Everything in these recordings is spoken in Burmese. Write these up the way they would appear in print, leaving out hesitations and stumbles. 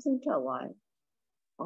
ซึ่งเท่าไหร่อ๋อ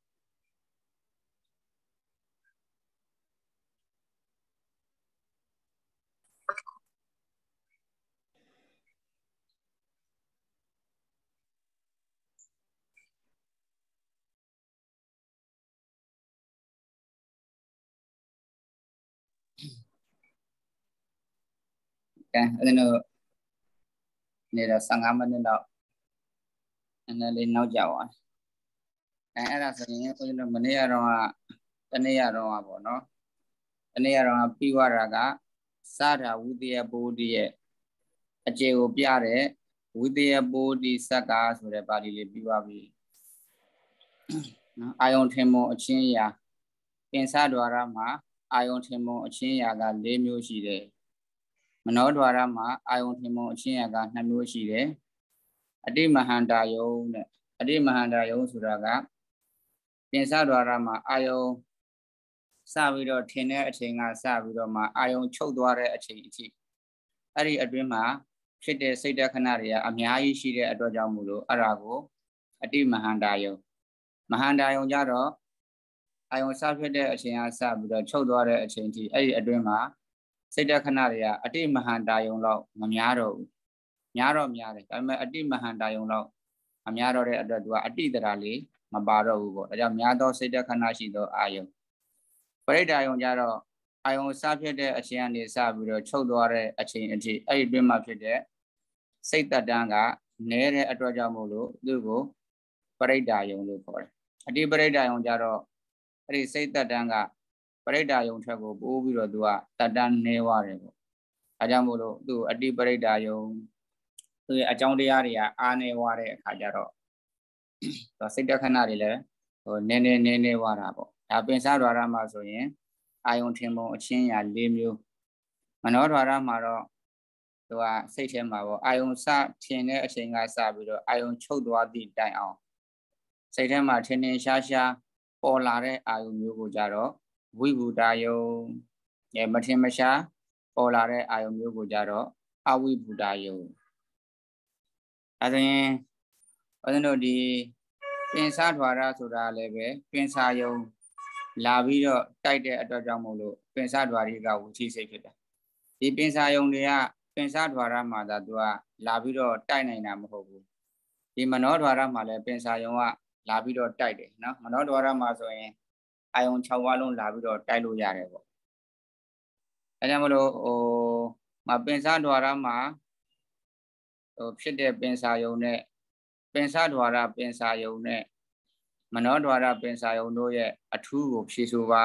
အဲ့ဒါနေတာ15မိနစ်တော့နည်းနည်းလေးနောက်ကျသွားအဲ့ဒါဆိုရင်ဦးဇင်းတို့မနေ့ကတော့တနေ့ကတော့ပေါ့နော်တနေ့ကတော့ပြီးသွားတာကစတာဝိတယပိုးတိရဲ့အကျေကိုပြတဲ့ဝိတယပိုးတိစက္ကာဆိုတဲ့ပါဠိလေးပြီးသွားပြီနော်အာယုံထင်မုံအချင်းရာပင်စဒွါရမှာအာယုံထင်မုံအချင်းရာက၄မျိုးရှိတယ်မနောဒွါရမှာအာယုံထင်မုံအချင်းရာက2မျိုးရှိတယ်အတိမဟန္တာယုံတဲ့အတိမဟန္တာယုံဆိုတာကပင်စဒွါရမှာအာယုံစပြီးတော့ထင်တဲ့အချိန်ကစပြီးတော့မှအာယုံချုပ်သွားတဲ့အချိန်အထိအဲ့ဒီအတွင်းမှာဖြစ်တဲ့စိတ်တခဏတွေကအများကြီးရှိတဲ့အတွက်ကြောင့်မို့လို့အဲ့ဒါကိုအတိမဟန္တာယုံမဟန္တာယုံကြတော့အာယုံစဖြစ်တဲ့အချိန်ကစပြီးတော့ချုပ်သွားတဲ့အချိန်ထိအဲ့ဒီအတွင်းမှာစိတ်တခဏတွေကအတိမဟန္တာယုံတော့မများတော့ဘူးများတော့များတယ်ဒါပေမဲ့အတိမဟန္တာယုံတော့မများတော့တဲ့အတွက်သူကအတိတရာလေးမပါတော့ဘူးပေါ့ဒါကြောင့်များသောစိတ်တခဏရှိသောအာယုံပရိဒာယုံကြတော့အာယုံစဖြစ်တဲ့အချိန်ကနေစပြီးတော့ချုပ်သွားတဲ့အချိန်အထိအဲ့ဒီအတွင်းမှာဖြစ်တဲ့စိတ်တတန်းကနည်းတဲ့အတွက်ကြောင့်မို့လို့သူ့ကိုပရိဒာယုံလို့ခေါ်တယ်အတိပရိဒာယုံကြတော့အဲ့ဒီစိတ်တတန်းကပရိဒာယုံထက်ကိုပိုးပြီးတော့သူကတတန်းနည်းသွားတယ်ပေါ့ဒါကြောင့်မို့လို့သူ့အတိပရိဒာယုံသူ့ရဲ့အကြောင်းတရားတွေကအားနည်းသွားတဲ့အခါကျတော့စိတ်တခဏတွေလည်းဟိုနည်းနည်းသွားတာပေါ့ဒါပင်စဒွါရမှာဆိုရင်အာယုံထင်ပုံအချင်းရာ၄မျိုးမနောဒွါရမှာတော့သူကစိတ်ထဲမှာပေါ့အာယုံစထင်တဲ့အချိန်ကစပြီးတော့အာယုံချုပ်သွားသည့်တိုင်အောင်စိတ်ထဲမှာထင်ရှားပေါ်လာတဲ့အာယုံမျိုးကိုကြတော့ဝိဘူတာယုံမထင်မရှားပေါ်လာတဲ့အာယုံမျိုးကိုကြတော့အဝိဘူတာယုံအဲဒါရင်ဦးဇင်းတို့ဒီပင်စဒွါရဆိုတာလည်းပဲပင်စာယုံလာပြီးတော့တိုက်တဲ့အတွက်ကြောင့်မို့လို့ပင်စဒွါရိကဝိသိစိတ်ဖြစ်တာဒီပင်စာယုံတွေကပင်စဒွါရမှာသာသူကလာပြီးတော့တိုက်နိုင်တာမဟုတ်ဘူးဒီမနောဒွါရမှာလည်းပင်စာယုံကလာပြီးတော့တိုက်တယ်နော်မနောဒွါရမှာဆိုရင်အာယုံ6ပါးလုံးလာပြီးတော့တိုက်လို့ရတယ်ပေါ့အဲကြောင့်မလို့မပင်စဒွါရမှာဖြစ်တဲ့ပင်စာယုံနဲ့ပင်စဒွါရပင်စာယုံနဲ့မနောဒွါရပင်စာယုံတို့ရဲ့အထူးကိုဖြည့်ဆိုပါ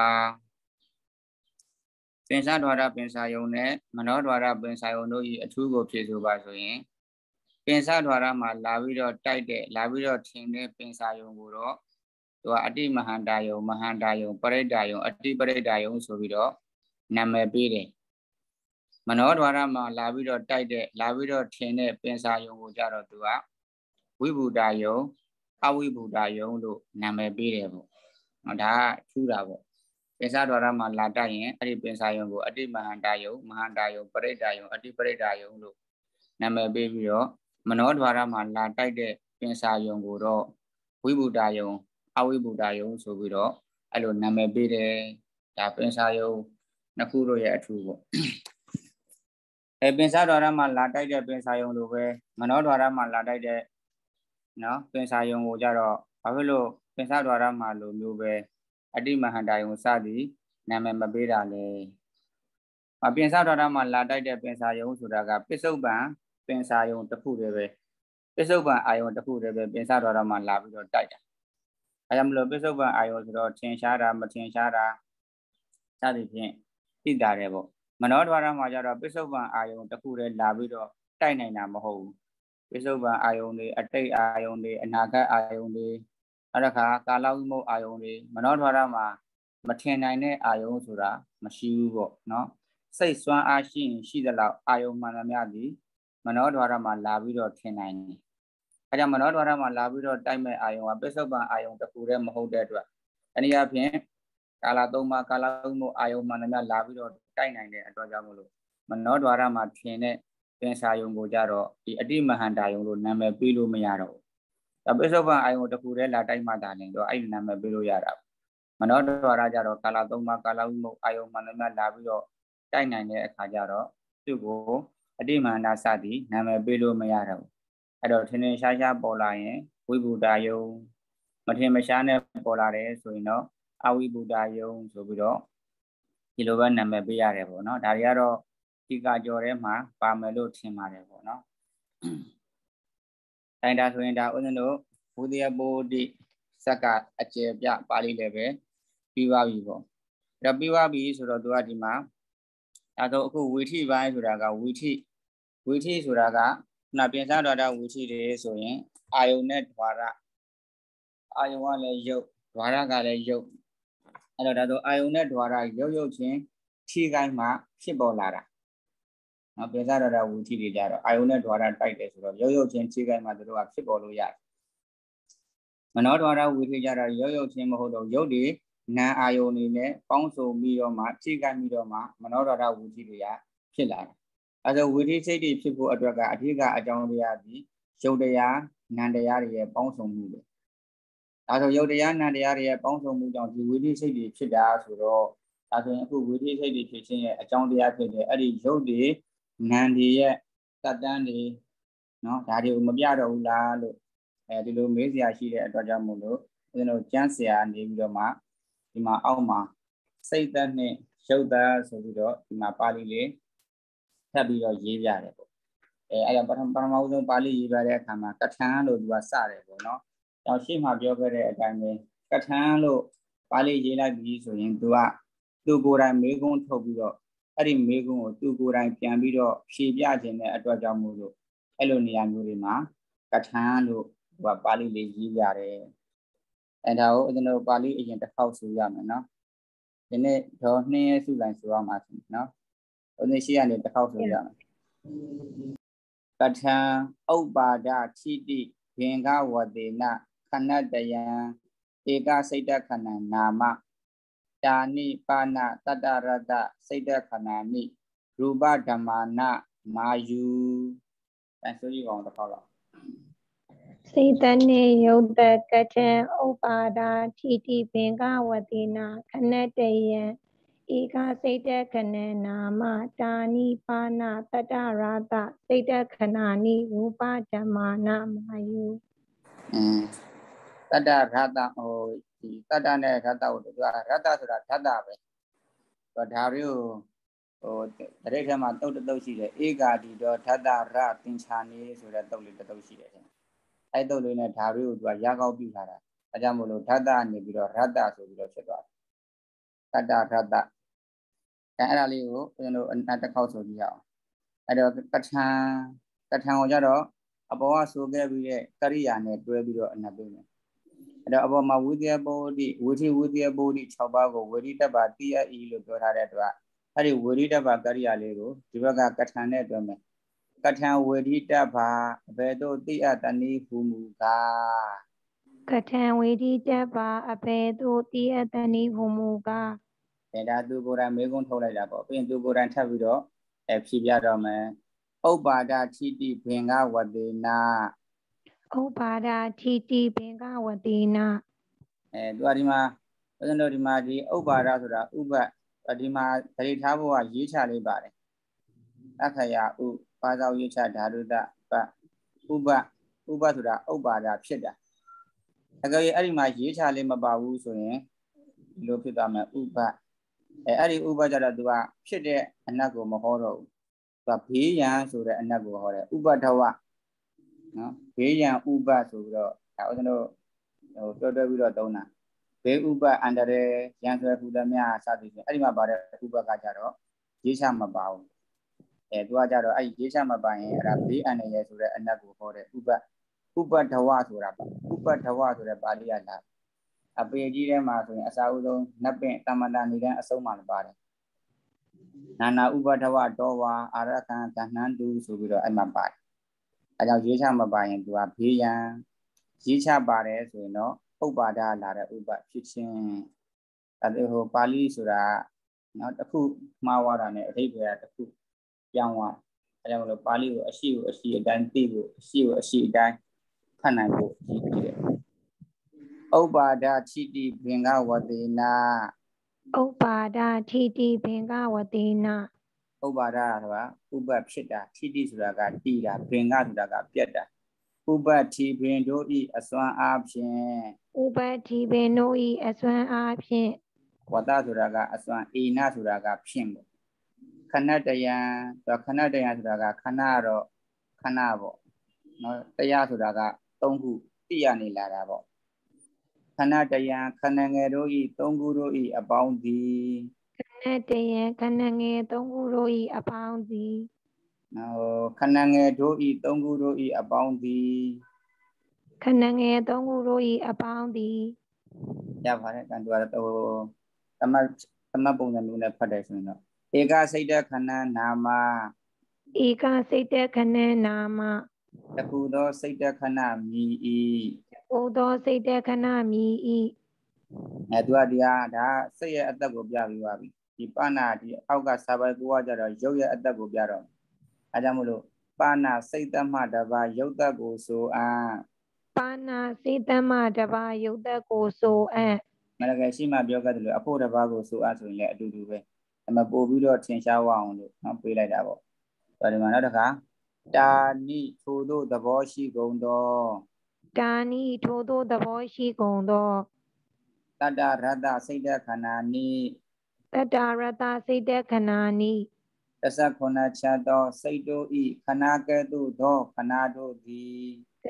ပင်စဒွါရပင်စာယုံနဲ့မနောဒွါရပင်စာယုံတို့၏အထူးကိုဖြည့်ဆိုပါဆိုရင်ပင်စဒွါရမှာလာပြီးတော့တိုက်တဲ့လာပြီးတော့ထင်တဲ့ပင်စာယုံကိုတော့သူကအတိမဟန္တာယုံမဟန္တာယုံပရိဒ္ဒာယုံအတိပရိဒ္ဒာယုံဆိုပြီးတော့နာမည်ပေးတယ်မနောဒွါရမှာလာပြီးတော့တိုက်တဲ့လာပြီးတော့ထင်တဲ့ပင်စာယုံကိုကြတော့သူကဝိဘူတာယုံအဝိဘူတာယုံလို့နာမည်ပေးတယ်ပေါ့ဒါကထူးတာပေါ့ပင်စဒွါရမှာလာတိုက်ရင်အဲ့ဒီပင်စာယုံကိုအတိမဟန္တာယုံမဟန္တာယုံပရိဒ္ဒာယုံအတိပရိဒ္ဒာယုံလို့နာမည်ပေးပြီးတော့မနောဒွါရမှာလာတိုက်တဲ့ပင်စာယုံကိုတော့ဝိဘူတာယုံအဝိဘူတာယုံဆိုပြီးတော့အဲ့လိုနာမည်ပေးတယ်ဒါပင်စာယုံနှစ်ခုတို့ရဲ့အထူးပေါ့ပင်စဒွါရမှာလာတိုက်တဲ့ပင်စာယုံလိုပဲမနောဒွါရမှာလာတိုက်တဲ့နော်ပင်စာယုံကိုကြတော့ဘာဖြစ်လို့ပင်စဒွါရမှာလိုမျိုးပဲအတိမဟန္တာယုံစသည်နာမည်မပေးတာလေပင်စဒွါရမှာလာတိုက်တဲ့ပင်စာယုံဆိုတာကပစ္စုပန်ပင်စာယုံတစ်ခုတည်းပဲပစ္စုပန်အာယုံတစ်ခုတည်းပဲပင်စဒွါရမှာလာပြီးတော့တိုက်တာအဲကြောင့်မလို့ပစ္စုပန်အာယုံဆိုတော့ထင်ရှားတာမထင်ရှားတာစသည်ဖြင့်သိတာတယ်ပေါ့မနောဒွါရမှာကျတော့ပစ္စုပန်အာယုံတစ်ခုတည်းလာပြီးတော့တိုက်နိုင်တာမဟုတ်ဘူးပစ္စုပန်အာယုံတွေအတိတ်အာယုံတွေအနာဂတ်အာယုံတွေအဲ့ဒါခါကာလဝိမုတ်အာယုံတွေမနောဒွါရမှာမထင်နိုင်တဲ့အာယုံဆိုတာမရှိဘူးပေါ့နော်စိတ်စွမ်းအားရှိရင်ရှိသလောက်အာယုံမှန်သမျှသည်မနောဒွါရမှာလာပြီးတော့ထင်နိုင်တယ်အဲကြောင့်မနောဒွါရမှာလာပြီးတော့တိုက်မဲ့အာယုံကပစ္စုပန်အာယုံတစ်ခုတည်းမဟုတ်တဲ့အတွက်အနည်းအားဖြင့်ကာလ3ပါးကာလဝိမုတ်အာယုံမှန်သမျှလာပြီးတော့တိုက်နိုင်တဲ့အတွက်ကြောင့်မလို့မနောဒွါရမှာထင်တဲ့ပင်စာယုံကိုကြတော့ဒီအတိမဟန္တာယုံလို့နာမည်ပေးလို့မရတော့ဘူးဒါပိဿုပန်အာယုံတစ်ခုတည်းလာတိုက်မှသာလင်တော့အဲ့ဒီနာမည်ပေးလို့ရတာမနောဒဝါရကြတော့ကာလ3ပါးကာလဝိမုတ်အာယုံမှန်သမျှလာပြီးတော့တိုက်နိုင်တဲ့အခါကျတော့သူ့ကိုအတိမန္တစသည်နာမည်ပေးလို့မရတော့ဘူးအဲ့တော့ထင်ထင်ရှားရှားပေါ်လာရင်ဝိဘူတာယုံမထင်မရှားနဲ့ပေါ်လာတယ်ဆိုရင်တော့အဝိဘူတာယုံဆိုပြီးတော့ဒီလိုပဲနာမည်ပေးရတယ်ပေါ့နော်ဒါတွေကတော့ဒီကကြော်ထဲမှာပါမယ်လို့ထင်ပါတယ်ပေါ့နော်တိုင်းဒါဆိုရင်ဒါဦးဇင်းတို့ဘုဒ္ဓယဘောဓိစက္ကအကျေပြပါဠိလည်းပဲပြီးပါပြီပေါ့ဒါပြီးပါပြီဆိုတော့သူကဒီမှာဒါတော့အခုဝီထိပိုင်းဆိုတာကဝီထိဆိုတာကနာပြင်စားတော်တာဝီထိတွေဆိုရင်အာယုန်နဲ့ဓဝါရအာယုန်ကလည်းရုပ်ဓဝါရကလည်းရုပ်အဲ့တော့ဒါဆိုအာယုန်နဲ့ဓဝါရရုပ်ချင်းထိကိုင်းမှဖြစ်ပေါ်လာတာနော်ပြင်စားတော်တာဝီထိတွေကြတော့အာယုန်နဲ့ဓဝါရတိုက်တယ်ဆိုတော့ရုပ်ချင်းထိကိုင်းမှတို့ကဖြစ်ပေါ်လို့ရတယ်မနောဓဝါရဝီထိကြတော့ရုပ်ချင်းမဟုတ်တော့ရုပ်တွေနာအာယုန်နေနဲ့ပေါင်းစုံပြီးတော့မှထိကိုင်းပြီးတော့မှမနောဓဝါရဝီထိတွေကဖြစ်လာတယ်အဲဒါဝီထိစိတ်တွေဖြစ်ဖို့အတွက်ကအဓိကအကြောင်းတရားပြီးရုပ်တရားနာမ်တရားတွေရဲ့ပေါင်းစုံမှုပဲဒါဆိုရုပ်တရားနာမ်တရားတွေရဲ့ပေါင်းစုံမှုကြောင့်ဒီဝီထိစိတ်တွေဖြစ်တာဆိုတော့ဒါဆိုရင်အခုဝီထိစိတ်တွေဖြစ်ခြင်းရဲ့အကြောင်းတရားဖြစ်တဲ့အဲ့ဒီရုပ်တွေနာမ်တွေရဲ့သတ္တန်တွေနော်ဒါတွေကိုမပြတော့ဘူးလားလို့ဒီလိုမေးစရာရှိတဲ့အတွက်ကြောင့်မို့လို့ဦးဇင်းတို့ကျမ်းဆရာနေပြီးတော့မှဒီမှာအောက်မှာစိတ်သက်နဲ့ရုပ်သက်ဆိုပြီးတော့ဒီမှာပါဠိလေးထပ်ပြီးတော့ရေးပြတယ်ပေါ့အဲ့ဒါပထမဦးဆုံးပါဠိရေးပြတဲ့အခါမှာကထံလို့သူကစတယ်ပေါ့နော်။ကြောင့်ရှေ့မှာပြောခဲ့တဲ့အတိုင်းပဲကထံလို့ပါဠိရေးလိုက်ပြီးဆိုရင်သူကိုယ်တိုင်မေးခွန်းထုတ်ပြီးတော့အဲ့ဒီမေးခွန်းကိုသူကိုယ်တိုင်ပြန်ပြီးတော့ဖြေပြခြင်းတဲ့အတွက်ကြောင့်မို့လို့အဲ့လိုနေရာမျိုးတွေမှာကထံလို့သူကပါဠိလေးရေးပြတယ်။အဲ့ဒါကိုကျွန်တော်ပါဠိအရင်တစ်ခေါက်ဆိုရမယ်နော်။ဒီနေ့တော့နှင်းရဲစုလိုက်ဆိုရမှာနော်။ဒီနေ့ရှိရနေတစ်ခေါက်ဆိုရမယ်။ကထံဥပ္ပါဒထိတိဘင်္ဂဝတေနခဏတယံဧကစိတ်တခဏနာမတာနိပါဏတတ္တရတ္တစိတ်တခဏာနိရူပဓမ္မာနမာယူအဲဆိုကြည့်ပါဦးတစ်ခေါက်တော့စိတ်တနေယုတ်တကထံဥပ္ပါဒထိတိဘင်္ဂဝတေနခဏတယံဧကစိတ်တခဏနာမတာနိပါဏတတ္တရတ္တစိတ်တခဏာနိရူပဓမ္မာနမာယူတတ္တရတ္တဒီတတ္တနဲ့ရတ္တကိုသူကရတ္တဆိုတာဓာတ်တာပဲဒါတွေကိုတရိတ်ထဲမှာတုတ်တုတ်ရှိတယ်ဧကာတိတော့ဓာတ္တရသင်္ချာနေဆိုတဲ့တုတ်လေးတုတ်ရှိတယ်အဲ့တုတ်လေးနဲ့ဒါတွေကိုသူကရကောက်ပြုထားတာဒါကြောင့်မို့လို့ဓာတ္တနေပြီးတော့ရတ္တဆိုပြီးတော့ဖြစ်သွားတယ်တတ္တရတ္တအဲ့ဒါလေးကိုကျွန်တော်တစ်ခေါက်ဆိုကြည့်ရအောင်အဲ့တော့ကထံကိုကြတော့အပေါ်ကဆိုခဲ့ပြီးတဲ့ကရိယာနဲ့တွဲပြီးတော့အနပ်ပေးမယ်အဲ့တော့အပေါ်မှာဝိသယဘောဓိဝိသယဘောဓိ6ပါးကိုဝေရိတ္တပါတိယဤလို့ပြောထားတဲ့အတွက်အဲ့ဒီဝေရိတ္တပါကရိယာလေးကိုဒီဘက်ကကထံနဲ့တွဲမယ်ကထံဝေရိတ္တပါအဘယ်သို့တိယတဏိဟုမူကားကထံဝေရိတ္တပါအဘယ်သို့တိယတဏိဟုမူကားဒါသူကိုယ်တိုင်မေးခွန်းထုတ်လိုက်တာပေါ့ပြီးရင်သူကိုယ်တိုင်ထပ်ပြီးတော့ဖြေပြတော့မယ်ဥပ္ပါဒထိတိဘင်္ဂဝတေနာဥပ္ပါဒထိတိဘင်္ဂဝတေနာသူကဒီမှာဦးဇင်းတို့ဒီမှာဒီဥပ္ပါဒဆိုတာဥပ္ပဒီမှာသတိထားဖို့ကရေးချလေးပါတယ်အခရာဥပါဇောရေးချဓာတုတပဥပ္ပဆိုတာဥပ္ပါဒဖြစ်တာအကြိမ်အဲ့ဒီမှာရေးချလေးမပါဘူးဆိုရင်ဒီလိုဖြစ်သွားမယ်ဥပ္ပအဲ့ဒီဥပ္ပကြတော့သူကဖြစ်တဲ့အနတ်ကိုမဟောတော့ဘူးသူကဘေးရန်ဆိုတဲ့အနတ်ကိုဟောတယ်ဥပ္ပထဝနော်ဘေးရန်ဥပ္ပဆိုပြီးတော့ဒါဦးဇင်းတို့တွဲပြီးတော့သုံးတာဘေးဥပ္ပအန္တရာယ်ရန်ဆွဲဟူသမျှစသည်ဖြင့်အဲ့ဒီမှာပါတဲ့ဥပ္ပကကြတော့ရေးချမပါဘူးသူကကြတော့အဲ့ဒီရေးချမပါရင်အဲ့ဒါဘေးအန္တရာယ်ဆိုတဲ့အနတ်ကိုဟောတယ်ဥပ္ပထဝဆိုတာပါဥပ္ပထဝဆိုတဲ့ပါဠိရတာအပေကြီးထဲမှာဆိုရင်အစာအုပ်ဆုံးနတ်ပင်တမန္တနေတဲ့အဆုံးမှပါတယ်နာနာဥပ္ပထဝတောဝါအာရကံကဏ္ဍန်တုဆိုပြီးတော့အဲ့မှာပါတယ်အဲကြောင့်ရေးချမပါရင်သူကဘေးရန်ရေးချပါတယ်ဆိုရင်တော့ဥပ္ပါဒလာတဲ့ဥပ္ပဖြစ်ခြင်းအဲဟိုပါဠိဆိုတာနော်တစ်ခုမှားသွားတာနဲ့အဓိပ္ပာယ်တစ်ခုပြောင်းသွားအဲကြောင့်မလို့ပါဠိကိုအရှိအတိုင်းသိဖို့အရှိအတိုင်းဖတ်နိုင်ဖို့ကြီးပြီးတယ်ဥပ္ပါဒထိတိဘင်္ဂဝတေနာဥပ္ပါဒထိတိဘင်္ဂဝတေနာဥပ္ပါဒဆိုတာဥပ္ပဖြစ်တာထိတိဆိုတာကတည်တာဘင်္ဂဆိုတာကပြတ်တာဥပ္ပတိဘင်တို့ဤအစွမ်းအားဖြင့်ဥပ္ပတိဘင်တို့ဤအစွမ်းအားဖြင့်ဝတ္တဆိုတာကအစွမ်းအိနာဆိုတာကဖြင့်ပေါ့ခဏတယံခဏတယံဆိုတာကခဏတော့ခဏပေါ့နော်တရားဆိုတာက၃ခုသိရနေလာတာပေါ့ခဏတယံခဏငယ်တို့ဤ၃ခုတို့ဤအပေါင်းသည်ခဏတယံခဏငယ်၃ခုတို့ဤအပေါင်းသည်နော်ခဏငယ်တို့ဤ၃ခုတို့ဤအပေါင်းသည်ခဏငယ်၃ခုတို့ဤအပေါင်းသည်ရပါတယ်ကံတူကတော့သမတ်ပုံစံမျိုးနဲ့ဖတ်တယ်ဆိုရင်တော့ဧကစိတ်တခဏနာမဧကစိတ်တခဏနာမတခုသောစိတ်တခဏမြည်ဤဟိုသောစိတ်တခဏမြည်ဤသူကတရားဒါစိတ်ရဲ့အသက်ကိုပြပြီးသွားပြီဒီပဏဒီအောက်ကစာပိုက်ကိုကကြတော့ရုပ်ရဲ့အသက်ကိုပြတော့အဲကြောင့်မို့လို့ပဏစိတ်သက်မှတပါရုပ်သက်ကိုဆိုအပ်ပဏစိတ်သက်မှတပါရုပ်သက်ကိုဆိုအပ်မလကယ်ရှိမှပြောခဲ့တယ်လို့အဖို့တပါကိုဆိုအပ်ဆိုရင်လည်းအတူတူပဲအမပို့ပြီးတော့ထင်ရှားအောင်လို့နော်ပေးလိုက်တာပေါ့ဒီမှာနောက်တစ်ခါတာနိထို့သောသဘောရှိကုန်သောတာနိထို့သောသဘောရှိကုန်သောတတ္တရတ္တစိတ်တခဏာနိတတ္တရတ္တစိတ်တခဏာနိ 19ချက်သောစိတ်တို့ဤခဏကဲ့သို့သောခဏတို့သည်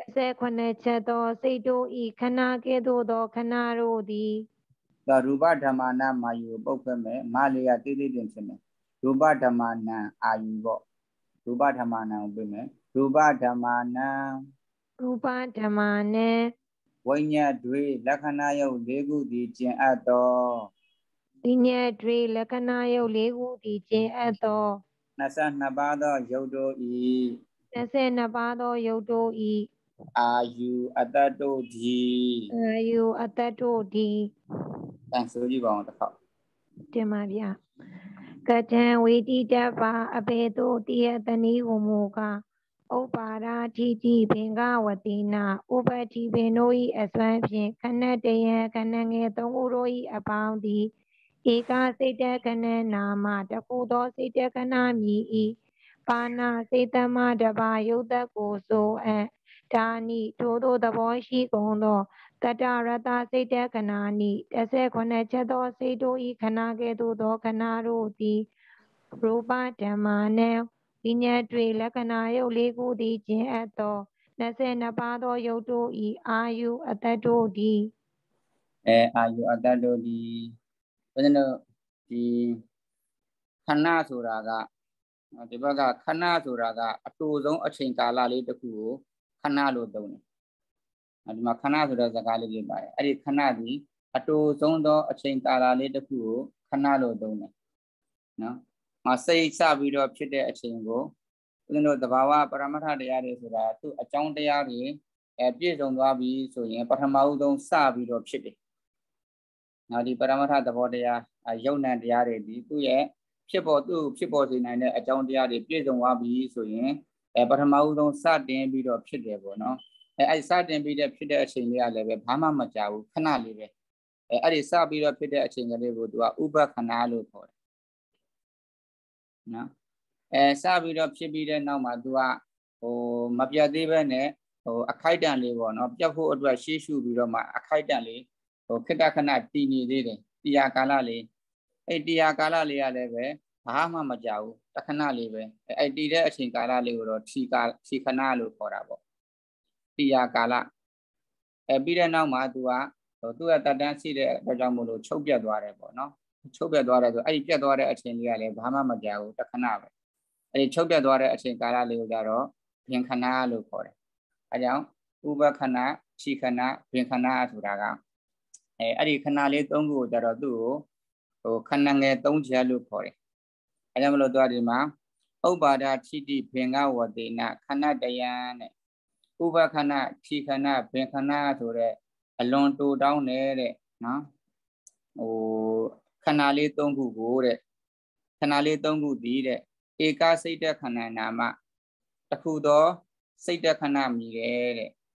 19ချက်သောစိတ်တို့ဤခဏကဲ့သို့သောခဏတို့သည်သောရူပဓမ္မနာမာယုပုတ်ဖက်မယ်မလေးရတိတိတင်ဖြစ်မယ်ရူပဓမ္မနာအာယုပေါ့ရူပဓမ္မနာကိုပြမယ်ရူပဓမ္မနာရူပဓမ္မနာဝိညာဉ်တွေလက္ခဏာယုတ်၄ခုသည်ကျင်အပ်သောဝိညာဉ်တွေလက္ခဏာယုတ်၄ခုသည်ကျင်အပ်သော 22ပါးသောယုတ်တို့ဤ 22ပါးသောယုတ်တို့ဤအာယုအတ္တတို့သည်အာယုအတ္တတို့သည်တန်ဆိုကြည့်ပါအောင်တစ်ခေါက်တင်ပါဗျာကတံဝေတိတပါအဘေတုတိယတနည်းဝမူကဥပ္ပါဒထိတိဘင်္ဂဝတိနာဥပတိပင်တို့ဤအစွမ်းဖြင့်ခဏတယံခဏငယ်၃ခုတို့ဤအပေါင်းသည်ဧကစိတ်တခဏနာမတခုသောစိတ်တခဏမြည်ဤပါဏစိတ်တမတပါယုတ်သက်ကိုဆိုအပ်ဒါနိထိုသို့သဘောရှိကုန်သောတတ္တရတ္တစိတ်တခဏာနိ19ချက်သောစိတ်တို့ဤခဏကဲ့သို့သောခဏတို့သည်ရူပဓမ္မာနံဝိညာဉ်တွေလက္ခဏာယုတ်၄ခုသည်ကျင်အပ်သော22ပါးသောယုတ်တို့ဤအာယုအတ္တတို့သည်အာယုအတ္တတို့သည်ဘုရားတို့ဒီခဏဆိုတာကဒီဘက်ကခဏဆိုတာကအတူဆုံးအချိန်ကာလလေးတစ်ခုကိုခဏလို့သုံးတယ်ဒီမှာခဏဆိုတဲ့စကားလေးပြပါတယ်အဲ့ဒီခဏဒီအတူဆုံးသောအချိန်ကာလလေးတစ်ခုကိုခဏလို့သုံးတယ်နော်စိတ်စပြီးတော့ဖြစ်တဲ့အချိန်ကိုဦးဇင်းတို့သဘာဝပရမတ္ထတရားတွေဆိုတာသူ့အကြောင်းတရားတွေပြည့်စုံသွားပြီဆိုရင်ပထမဦးဆုံးစပြီးတော့ဖြစ်တယ်နောက်ဒီပရမတ္ထသဘောတရားယုံ nant တရားတွေဒီသူ့ရဲ့ဖြစ်ပေါ်စေနိုင်တဲ့အကြောင်းတရားတွေပြည့်စုံသွားပြီဆိုရင်ပထမဦးဆုံးစတင်ပြီးတော့ဖြစ်တယ်ပေါ့နော်အဲ့စတင်ပြီးတဲ့ဖြစ်တဲ့အချိန်လေးကလည်းပဲဘာမှမကြာဘူးခဏလေးပဲအဲ့ဒီစပြီးတော့ဖြစ်တဲ့အချိန်ကလေးကိုသူကဥပခဏလို့ခေါ်တယ်နော်စပြီးတော့ဖြစ်ပြီးတဲ့နောက်မှာသူကမပြတ်သေးပဲနဲ့အခိုက်တန့်လေးပေါ့နော်ပြတ်ဖို့အတွက်ရှေ့ရှုပြီးတော့မှအခိုက်တန့်လေးခေတ္တခဏတည်နေသေးတယ်တရားကာလလေးအဲ့တရားကာလလေးကလည်းပဲဘာမှမကြောက်ဘူးတခဏလေးပဲအဲ့တည်တဲ့အချိန်ကာလလေးကိုတော့ခြီခဏလို့ခေါ်တာပေါ့တရားကာလပြီးတဲ့နောက်မှာသူကသူ့ရဲ့တတ်တန်းရှိတဲ့အတွက်ကြောင့်မို့လို့ချုပ်ပြတ်သွားတယ်ပေါ့နော်ချုပ်ပြတ်သွားတယ်ဆိုအဲ့ဒီပြတ်သွားတဲ့အချိန်လေးကလည်းဘာမှမကြောက်ဘူးတခဏပဲအဲ့ဒီချုပ်ပြတ်သွားတဲ့အချိန်ကာလလေးကိုကြတော့ဘင်ခဏလို့ခေါ်တယ်အဲကြောင့်ဥပခဏခြီခဏဘင်ခဏဆိုတာကအဲ့ဒီခဏလေး၃ခုကိုကြတော့သူ့ကိုခဏငယ်၃ချက်လို့ခေါ်တယ်အဲကြောင့်မလို့သူကဒီမှာဥပ္ပါဒထိတိဘင်္ဂဝတေနခဏတယံတဲ့ဥပခဏခြီခဏဘင်ခဏဆိုတဲ့အလွန်တူတောင်းတဲ့နော်ခဏလေး၃ခုကိုတဲ့ခဏလေး၃ခုဒီတဲ့ဧကစိတ်တခဏနာမတခုသောစိတ်တခဏမြည်တဲ့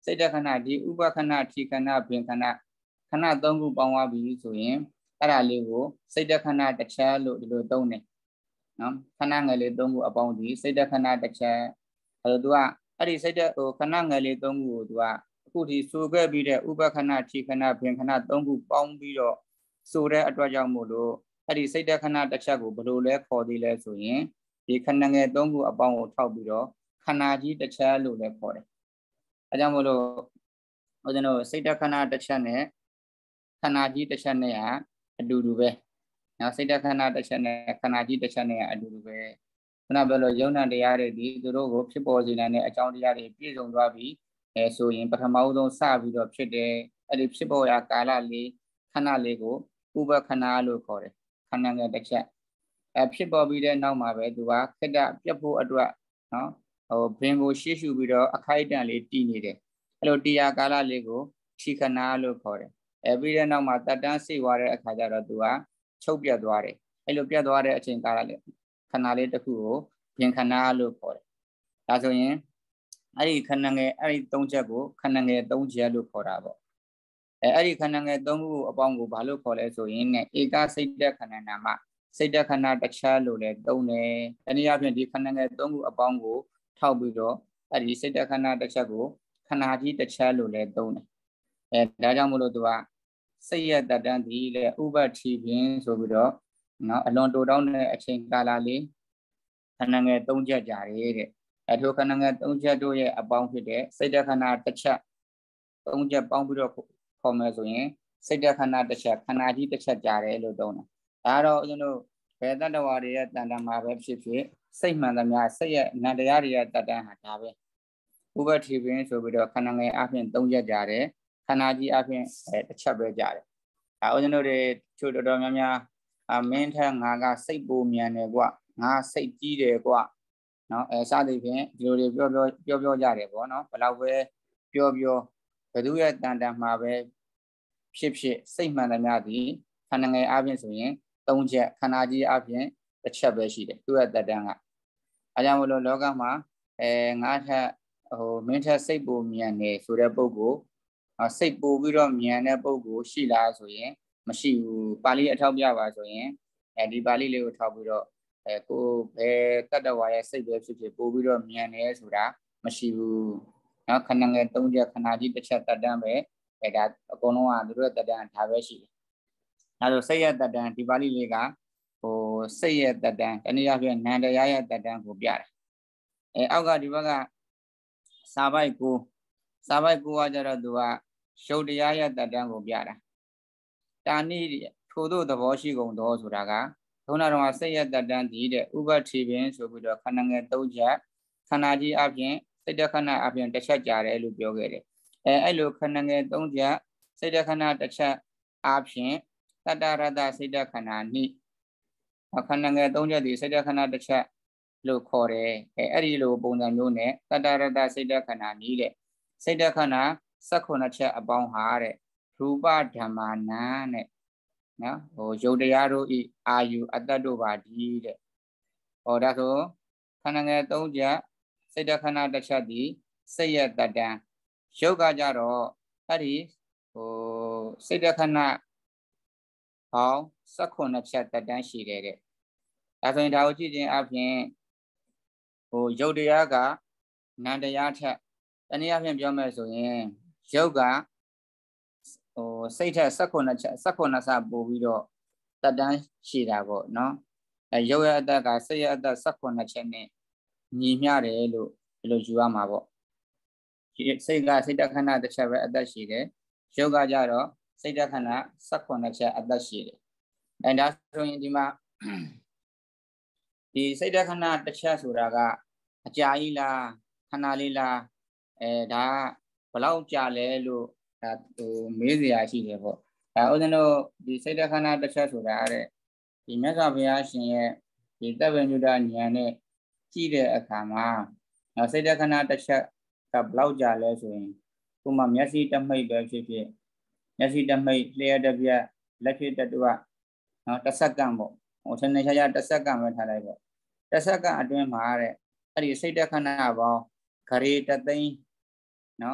စိတ်တခဏဒီဥပခဏထိခဏပင်ခဏခဏသုံးခုပေါင်းသွားပြီဆိုရင်အဲ့ဒါလေးကိုစိတ်တခဏတစ်ချက်လို့ဒီလိုသုံးတယ်နော်ခဏငယ်လေးသုံးခုအပေါင်းဒီစိတ်တခဏတစ်ချက်အဲ့လိုသူကအဲ့ဒီစိတ်တခဏငယ်လေးသုံးခုကိုသူကအခုဒီဆိုခဲ့ပြီးတဲ့ဥပခဏထိခဏပင်ခဏသုံးခုပေါင်းပြီးတော့ဆိုတဲ့အတွက်ကြောင့်မို့လို့အဲ့ဒီစိတ်တခဏတစ်ချက်ကိုဘယ်လိုလဲခေါ်သေးလဲဆိုရင်ဒီခဏငယ်သုံးခုအပေါင်းကိုထောက်ပြီးတော့ခဏကြီးတစ်ချက်လို့လည်းခေါ်တယ်အဲကြောင့်မို့လို့ဦးဇင်းတို့စိတ်တခဏတစ်ချက်နဲ့ခဏကြီးတစ်ချက်နဲ့ကအတူတူပဲနော်စိတ်တခဏတစ်ချက်နဲ့ခဏကြီးတစ်ချက်နဲ့အတူတူပဲခုနပြောလို့ယုံနာတရားတွေဒီသူတို့ကိုဖြစ်ပေါ်စေနိုင်တဲ့အကြောင်းတရားတွေပြည့်စုံသွားပြီဆိုရင်ပထမဆုံးစပြီးတော့ဖြစ်တယ်အဲ့ဒီဖြစ်ပေါ်ရာကာလလေးခဏလေးကိုဥပခဏလို့ခေါ်တယ်ခဏငယ်တစ်ချက်ဖြစ်ပေါ်ပြီးတဲ့နောက်မှာပဲသူကခက်တပြတ်ဖို့အတွက်နော်ဘင်ကိုရှေ့ရှုပြီးတော့အခိုက်အတန့်လေးတည်နေတယ်အဲ့လိုတရားကာလလေးကိုထိခဏလို့ခေါ်တယ်ပြီးတဲ့နောက်မှာတတ်တန်းစိတ်သွားတဲ့အခါကျတော့သူကချုပ်ပြတ်သွားတယ်အဲ့လိုပြတ်သွားတဲ့အချိန်ကာလလေးခဏလေးတစ်ခုကိုဘင်ခဏလို့ခေါ်တယ်ဒါဆိုရင်အဲ့ဒီခဏငယ်အဲ့ဒီ၃ချက်ကိုခဏငယ်၃ချက်လို့ခေါ်တာပေါ့အဲ့ဒီခဏငယ်၃ခုအပေါင်းကိုဘာလို့ခေါ်လဲဆိုရင်ဧကစိတ်တခဏနာမှာစိတ်တခဏတစ်ချက်လို့လည်းသုံးတယ်တနည်းအားဖြင့်ဒီခဏငယ်၃ခုအပေါင်းကိုထောက်ပြီးတော့အဲ့ဒီစိတ်တခဏတစ်ချက်ကိုခဏကြီးတစ်ချက်လို့လည်းသုံးတယ်ဒါကြောင့်မို့လို့သူကစိတ်ရတတန်းဒီလေဥပတိပင်ဆိုပြီးတော့နော်အလွန်တိုတောင်းတဲ့အချိန်ကာလလေးခဏငယ်၃ချက်ကြာတယ်တဲ့ထိုခဏငယ်၃ချက်တို့ရဲ့အပေါင်းဖြစ်တဲ့စိတ်တခဏတစ်ချက်၃ချက်ပေါင်းပြီးတော့ခေါ်မယ်ဆိုရင်စိတ်တခဏတစ်ချက်ခဏကြီးတစ်ချက်ကြာတယ်လို့သုံးတယ်ဒါတော့ဦးဇင်းတို့ဘယ်တတ္တဝါတွေရဲ့တန်တမှာပဲဖြစ်ဖြစ်စိတ်မှန်သမျှစိတ်ရဲ့အနန္တရားတွေရဲ့တတ္တဟာဒါပဲဥပတိပင်ဆိုပြီးတော့ခဏငယ်အပြင်၃ချက်ကြာတယ်ခဏကြီးအပြင်တစ်ချက်ပဲကြာတယ်ဒါဦးဇင်းတို့တွေချို့တော်တော်များများမင်းထက်ငါကစိတ်ပူမြန်တယ်ကွငါစိတ်ကြီးတယ်ကွနော်စသည်ဖြင့်ဒီလိုတွေပြောကြတယ်ပေါ့နော်ဘယ်လောက်ပဲပြောဘယ်သူရဲ့တန်တမှာပဲဖြစ်စိတ်မှန်သမျှဒီခဏငယ်အပြင်ဆိုရင်၃ချက်ခဏကြီးအပြင်တစ်ချက်ပဲရှိတယ်သူ့ရဲ့တတန်းကအဲကြောင့်မလို့လောကမှာငါထက်မင်းထက်စိတ်ပူမြန်နေဆိုတဲ့ပုဂ္ဂိုလ်စိတ်ပူပြီးတော့မြန်တဲ့ပုဂ္ဂိုလ်ရှိလားဆိုရင်မရှိဘူးပါဠိအထောက်ပြပါဆိုရင်ဒီပါဠိလေးကိုထောက်ပြီးတော့ကိုဘယ်တတ္တဝါရဲ့စိတ်ပဲဖြစ်ပူပြီးတော့မြန်နေဆိုတာမရှိဘူးနော်ခဏငယ်၃ချက်ခဏကြီးတစ်ချက်တတန်းပဲဒါအကုန်လုံးကသူတို့ရဲ့တတန်းဒါပဲရှိတယ်အဲလိုစိတ်ရဲ့တတန်းဒီပါဠိလေးကစိတ်ရဲ့တတန်းတနည်းအားဖြင့်နန္တရားရဲ့တတန်းကိုပြတယ်အောက်ကဒီဘက်ကစာပိုက်ကိုကကြတော့သူကရုပ်တရားရဲ့တတန်းကိုပြတာတာနိထို့သောသဘောရှိကုန်သောဆိုတာကခုနကတော့စိတ်ရဲ့တတန်းဒီတဲ့ဥပတိပင်ဆိုပြီးတော့ခဏငယ်၃ချက်ခဏကြီးအပြင်စိတ်တခဏအပြင်တစ်ချက်ကြာတယ်လို့ပြောခဲ့တယ်အဲ့လိုခဏငယ်၃ချက်စိတ်တခဏတစ်ချက်အပြင်တတ္တရတစိတ်တခဏနိခဏငယ်၃ချက်ဒီစိတ်တခဏတစ်ချက်လို့ခေါ်တယ်အဲ့ဒီလိုပုံစံမျိုးနဲ့တတ္တရတစိတ်တခဏနိတဲ့စိတ်တခဏ18ချက်အပေါင်းဟာတဲ့ရူပဓမ္မာနံတဲ့နော်ရုပ်တရားတို့ဤအာယုအတ္တတို့ပါဒီတဲ့ဒါဆိုခဏငယ်၃ချက်စိတ်တခဏတစ်ချက်ဒီစိတ်ရဲ့တတန်းရုပ်ကကြတော့အဲ့ဒီစိတ်တခဏဟောင်း18ချက်တတန်းရှိတယ်တဲ့ဒါဆိုရင်ဒါကိုကြည့်ခြင်းအပြင်ရုပ်တရားကနန္တရားထက်တနည်းအားဖြင့်ပြောမယ်ဆိုရင်ရုပ်ကစိတ်ထက်18ချက်18ဆပို့ပြီးတော့တတန်းရှိတာပေါ့နော်ရုပ်ရဲ့အတ္တကစိတ်ရဲ့အတ္တ18ချက်နဲ့ညီမျှတယ်လို့ဒီလိုယူရမှာပေါ့စိတ်ကစိတ်တခဏတစ်ချက်ပဲအတ္တရှိတယ်ရုပ်ကကြတော့စိတ်တခဏ18ချက်အတ္တရှိတယ်ဒါဆိုရင်ဒီမှာဒီစိတ်တခဏတစ်ချက်ဆိုတာကအကြာကြီးလားခဏလေးလားဒါဘယ်လောက်ကြာလဲလို့ဒါမေးစရာရှိတယ်ပေါ့ဒါဥစဉ်တို့ဒီစိတ်တခဏတစ်ချက်ဆိုတာတဲ့ဒီမြတ်စွာဘုရားရှင်ရဲ့ဒီတပ္ပညုတဉာဏ်နဲ့ကြည့်တဲ့အခါမှာစိတ်တခဏတစ်ချက်ကဘယ်လောက်ကြာလဲဆိုရင်ဥပမာမျက်စိတမိတ်ပဲဖြစ်ဖြစ်မျက်စိတမိတ်လျှက်တစ်ပြက်လက်ဖြစ်တတုကတစ်စက္ကန့်ပေါ့ဆယ်နှစ်ခြားတစ်စက္ကန့်ပဲထားလိုက်ပေါ့တစ်စက္ကန့်အတွင်းမှာတဲ့အဲ့ဒီစိတ်တခဏပေါင်းဂရေတသိန်းနော်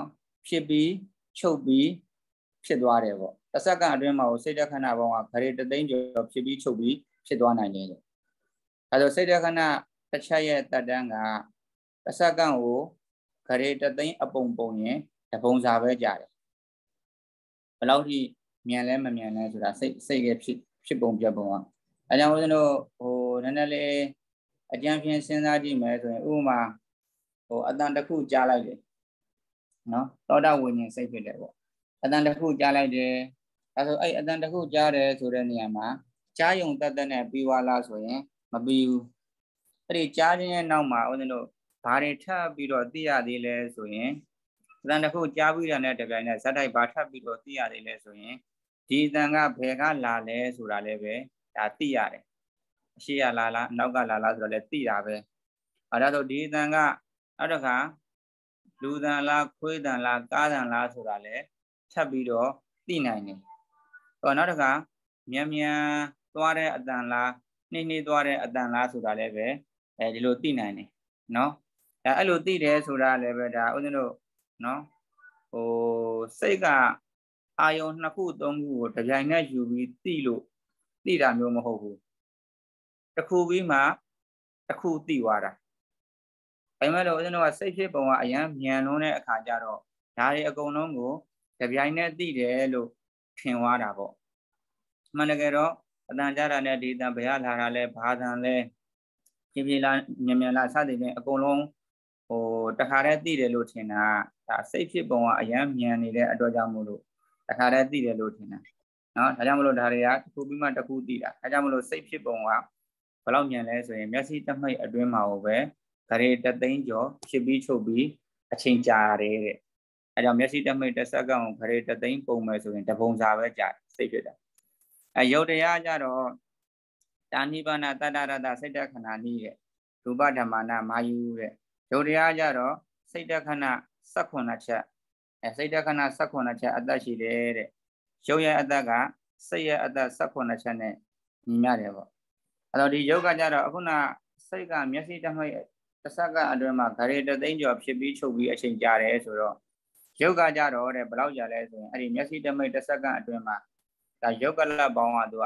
ဖြစ်ပြီးချုပ်ပြီးဖြစ်သွားတယ်ပေါ့တစ်စက္ကန့်အတွင်းမှာစိတ်ဓာတ်ခဏပေါင်းကခရေတသိန်းကျော်ဖြစ်ပြီးချုပ်ပြီးဖြစ်သွားနိုင်တယ်အဲဒါစိတ်ဓာတ်ခဏတစ်ချက်ရဲ့တက်တန်းကတစ်စက္ကန့်ကိုခရေတသိန်းအပုံပုံရင်တပုံစာပဲကြာတယ်ဘယ်လောက်ထိမြန်လဲမမြန်လဲဆိုတာစိတ်ရဲ့ဖြစ်ပုံပြပုံကအဲကြောင့်ဦးဇင်းတို့နည်းနည်းလေးအကြံဖြင့်စဉ်းစားကြည့်မယ်ဆိုရင်ဥပမာအတန်တစ်ခုကြားလိုက်တယ်နော်သောတာဝိညာဉ်စိတ်ဖြစ်တယ်ပေါ့အတန်တစ်ခုကြားလိုက်တယ်အဲဆိုအဲ့အတန်တစ်ခုကြားတယ်ဆိုတဲ့နေရာမှာကြားယုံတတ်တဲ့နဲ့ပြီးသွားလားဆိုရင်မပြီးဘူးအဲ့ဒီကြားခြင်းရဲ့နောက်မှာဦးဇင်းတို့ဘာတွေထပ်ပြီးတော့သိရသေးလဲဆိုရင်အတန်တစ်ခုကြားပြီးတာနဲ့တပြိုင်နက်ဇက်တိုက်ဘာထပ်ပြီးတော့သိရသေးလဲဆိုရင်ဒီအတန်ကဘယ်ကလာလဲဆိုတာလည်းပဲဒါသိရတယ်အရှိရလာလားနောက်ကလာလားဆိုတော့လည်းသိတာပဲအဲဒါဆိုဒီအတန်ကနောက်တစ်ခါလူတန်လားခွေးတန်လားကားတန်လားဆိုတာလည်းထပ်ပြီးတော့သိနိုင်တယ်နောက်တစ်ခါမြန်သွားတဲ့အတန်လားနှိမ့်သွားတဲ့အတန်လားဆိုတာလည်းပဲဒီလိုသိနိုင်တယ်နော်အဲ့လိုသိတယ်ဆိုတာလည်းပဲဒါဦးဇင်းတို့နော်စိတ်ကအာယုံနှစ်ခုသုံးခုကိုတပြိုင်နက်ယူပြီးသိတာမျိုးမဟုတ်ဘူးတစ်ခုပြီးမှတစ်ခုသိသွားတာဒါပေမဲ့လို့ဦးဇင်းတို့ကစိတ်ဖြစ်ပုံကအရန်မြန်လွန်းတဲ့အခါကျတော့ဒါတွေအကုန်လုံးကိုတပြိုင်နက်သိတယ်လို့ထင်သွားတာပေါ့အမှန်တကယ်တော့အတန်ကြတာနဲ့ဒီအတန်ဘယ်လာတာလဲဘာတန်လဲပြေလားမြန်လားစသည်ဖြင့်အကုန်လုံးတခါတည်းသိတယ်လို့ထင်တာဒါစိတ်ဖြစ်ပုံကအရန်မြန်နေတဲ့အတွက်ကြောင့်မို့လို့တခါတည်းသိတယ်လို့ထင်တာနော်ဒါကြောင့်မလို့ဒါတွေကတစ်ခုပြီးမှတစ်ခုသိတာဒါကြောင့်မလို့စိတ်ဖြစ်ပုံကဘယ်လောက်မြန်လဲဆိုရင်မျက်စိတမိတ်အတွင်းမှာပဲခရေတသိန်းကျော်ဖြစ်ပြီးချုပ်ပြီးအချိန်ကြာရတယ်တဲ့အဲကြောင့်မျက်စိတမိတ်တစ်စက္ကန့်ကိုခရေတသိန်းပုံမယ်ဆိုရင်တပုံစာပဲကြာစိတ်ဖြစ်တာရုပ်တရားကြတော့တာနိဗ္ဗာန်တတ္တရတစိတ်တခဏနီးတဲ့ရူပဓမ္မနာမာယူတဲ့ရုပ်တရားကြတော့စိတ်တခဏ18ချက်စိတ်တခဏ18ချက်အသက်ရှိတယ်တဲ့ရုပ်ရဲ့အသက်ကစိတ်ရဲ့အသက်18ချက်နဲ့ညီမျှတယ်ပေါ့အဲ့တော့ဒီယုတ်ကကြတော့အခုနစိတ်ကမျက်စိတမိတ်တစ်စက္ကန့်အတွင်းမှာခရေတသိန်းကျော်ဖြစ်ပြီးချုပ်ပြီးအချိန်ကြာတယ်ဆိုတော့ယုတ်ကကြတော့တဲ့ဘယ်လောက်ကြာလဲဆိုရင်အဲ့ဒီမျက်စိတမိတ်တစ်စက္ကန့်အတွင်းမှာဒါယုတ်ကလပေါင်းကသူက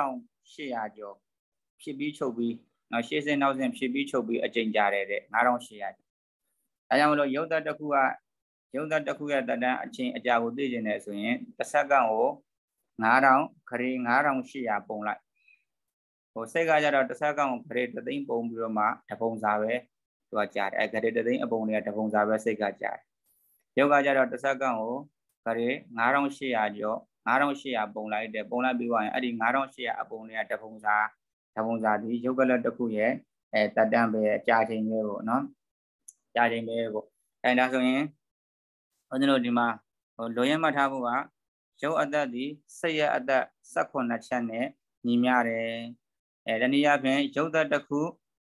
9800ကျော်ဖြစ်ပြီးချုပ်ပြီးနောက်ရှေ့စင်းနောက်စင်းဖြစ်ပြီးချုပ်ပြီးအချိန်ကြာတယ်တဲ့9800ကျော်အဲကြောင့်မလို့ယုတ်သက်တစ်ခုရဲ့တတန်းအချိန်အကြာကိုသိကျင်တယ်ဆိုရင်တစ်စက္ကန့်ကို9000ခရေ9800ပုံလိုက်စိတ်ကကြတော့တစ်စက္ကန့်ကိုခရေတသိန်းပုံပြီးတော့မှတပုံစာပဲသူကကြာတယ်ခရေတသိန်းအပုံတွေကတပုံစာပဲစိတ်ကကြာတယ်ယုတ်ကကြတော့တစ်စက္ကန့်ကိုခရေ9800ကျော်9800ပုံလိုက်တယ်ပုံလိုက်ပြီးသွားရင်အဲ့ဒီ9800အပုံတွေကတပုံစာဒီယုတ်ကလတစ်ခုရဲ့တတန်းပဲကြာချိန်ပဲပေါ့နော်ကြာချိန်ပဲပေါ့အဲဒါဆိုရင်ဦးဇင်းတို့ဒီမှာလိုရင်းမှတ်ထားဖို့ကရုပ်အသက်ဒီစိတ်ရဲ့အသက်18ချက်နဲ့ညီမျှတယ်တနည်းအားဖြင့်ရုပ်သက်တစ်ခု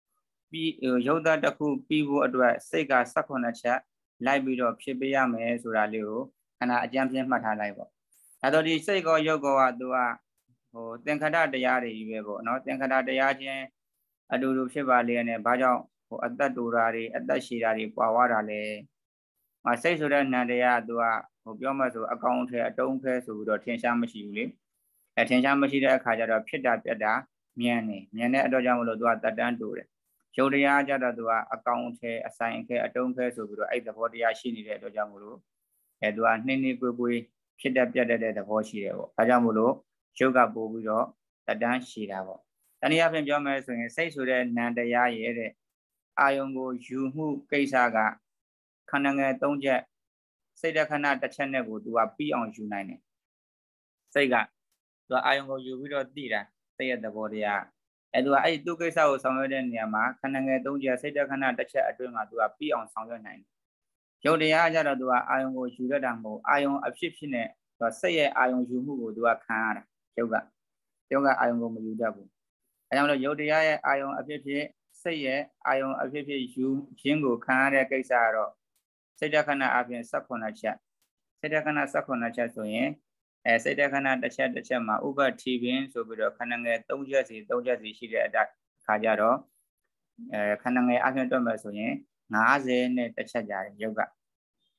ပြီးဖို့အတွက်စိတ်က18ချက်လိုက်ပြီးတော့ဖြစ်ပေးရမယ်ဆိုတာလေးကိုခဏအကြံပြမှတ်ထားလိုက်ပေါ့ဒါတော့ဒီစိတ်ကောရုပ်ကောကသူကသင်္ခတတရားတွေကြီးပဲပေါ့နော်သင်္ခတတရားချင်းအတူတူဖြစ်ပါလေနဲ့ဘာကြောင့်အသက်တူတာတွေအသက်ရှည်တာတွေပွာသွားတာလဲစိတ်ဆိုတဲ့နံတရားသူကပြောမှဆိုအကောင်ထဲအတုံးခဲဆိုပြီးတော့ထင်ရှားမရှိဘူးလေထင်ရှားမရှိတဲ့အခါကျတော့ဖြစ်တာပြက်တာမြန်တဲ့အတွက်ကြောင့်မလို့သူကတတ်တန်းတူတယ်ရုပ်တရားကြတော့သူကအကောင်ထဲအဆိုင်ခဲအတုံးခဲဆိုပြီးတော့အဲ့သဘောတရားရှိနေတဲ့အတွက်ကြောင့်မလို့သူကနှင်းကွေးဖြစ်တဲ့ပြက်တဲ့သဘောရှိတယ်ပေါ့ဒါကြောင့်မလို့ရုပ်ကပို့ပြီးတော့တတ်တန်းရှိတာပေါ့တနည်းအားဖြင့်ပြောမယ်ဆိုရင်စိတ်ဆိုတဲ့နံတရားရဲ့တဲ့အာယုံကိုယူမှုကိစ္စကခန္ဓာငယ်3ချက်စိတ်တခဏတစ်ချက်နဲ့ကိုသူကပြီးအောင်ယူနိုင်တယ်စိတ်ကသူကအာယုံကိုယူပြီးတော့သိတာစိတ်ရဲ့သဘောတရားသူကအဲ့ဒီသူ့ကိစ္စကိုဆောင်ရွက်တဲ့နေရာမှာခန္ဓာငယ်3ချက်စိတ်တခဏတစ်ချက်အတွင်းမှာသူကပြီးအောင်ဆောင်ရွက်နိုင်တယ်ရုပ်တရားကြတော့သူကအာယုံကိုယူရတာမဟုတ်အာယုံအဖြစ်နဲ့သူကစိတ်ရဲ့အာယုံယူမှုကိုသူကခံရတာရုပ်ကအာယုံကိုမယူတတ်ဘူးအဲကြောင့်လို့ရုပ်တရားရဲ့အာယုံအဖြစ်စိတ်ရဲ့အာယုံအဖြစ်ယူခြင်းကိုခံရတဲ့ကိစ္စကတော့စိတ်တခဏအပြင်18ချက်စိတ်တခဏ18ချက်ဆိုရင်စိတ်တခဏတစ်ချက်မှာဥပတိပင်ဆိုပြီးတော့ခန္ဓာငယ်3ချက်စီရှိတဲ့အတိုင်းခါကြတော့ခန္ဓာငယ်အပြင်တွက်မယ်ဆိုရင်50နဲ့တစ်ချက်ကြာတယ်ရုပ်က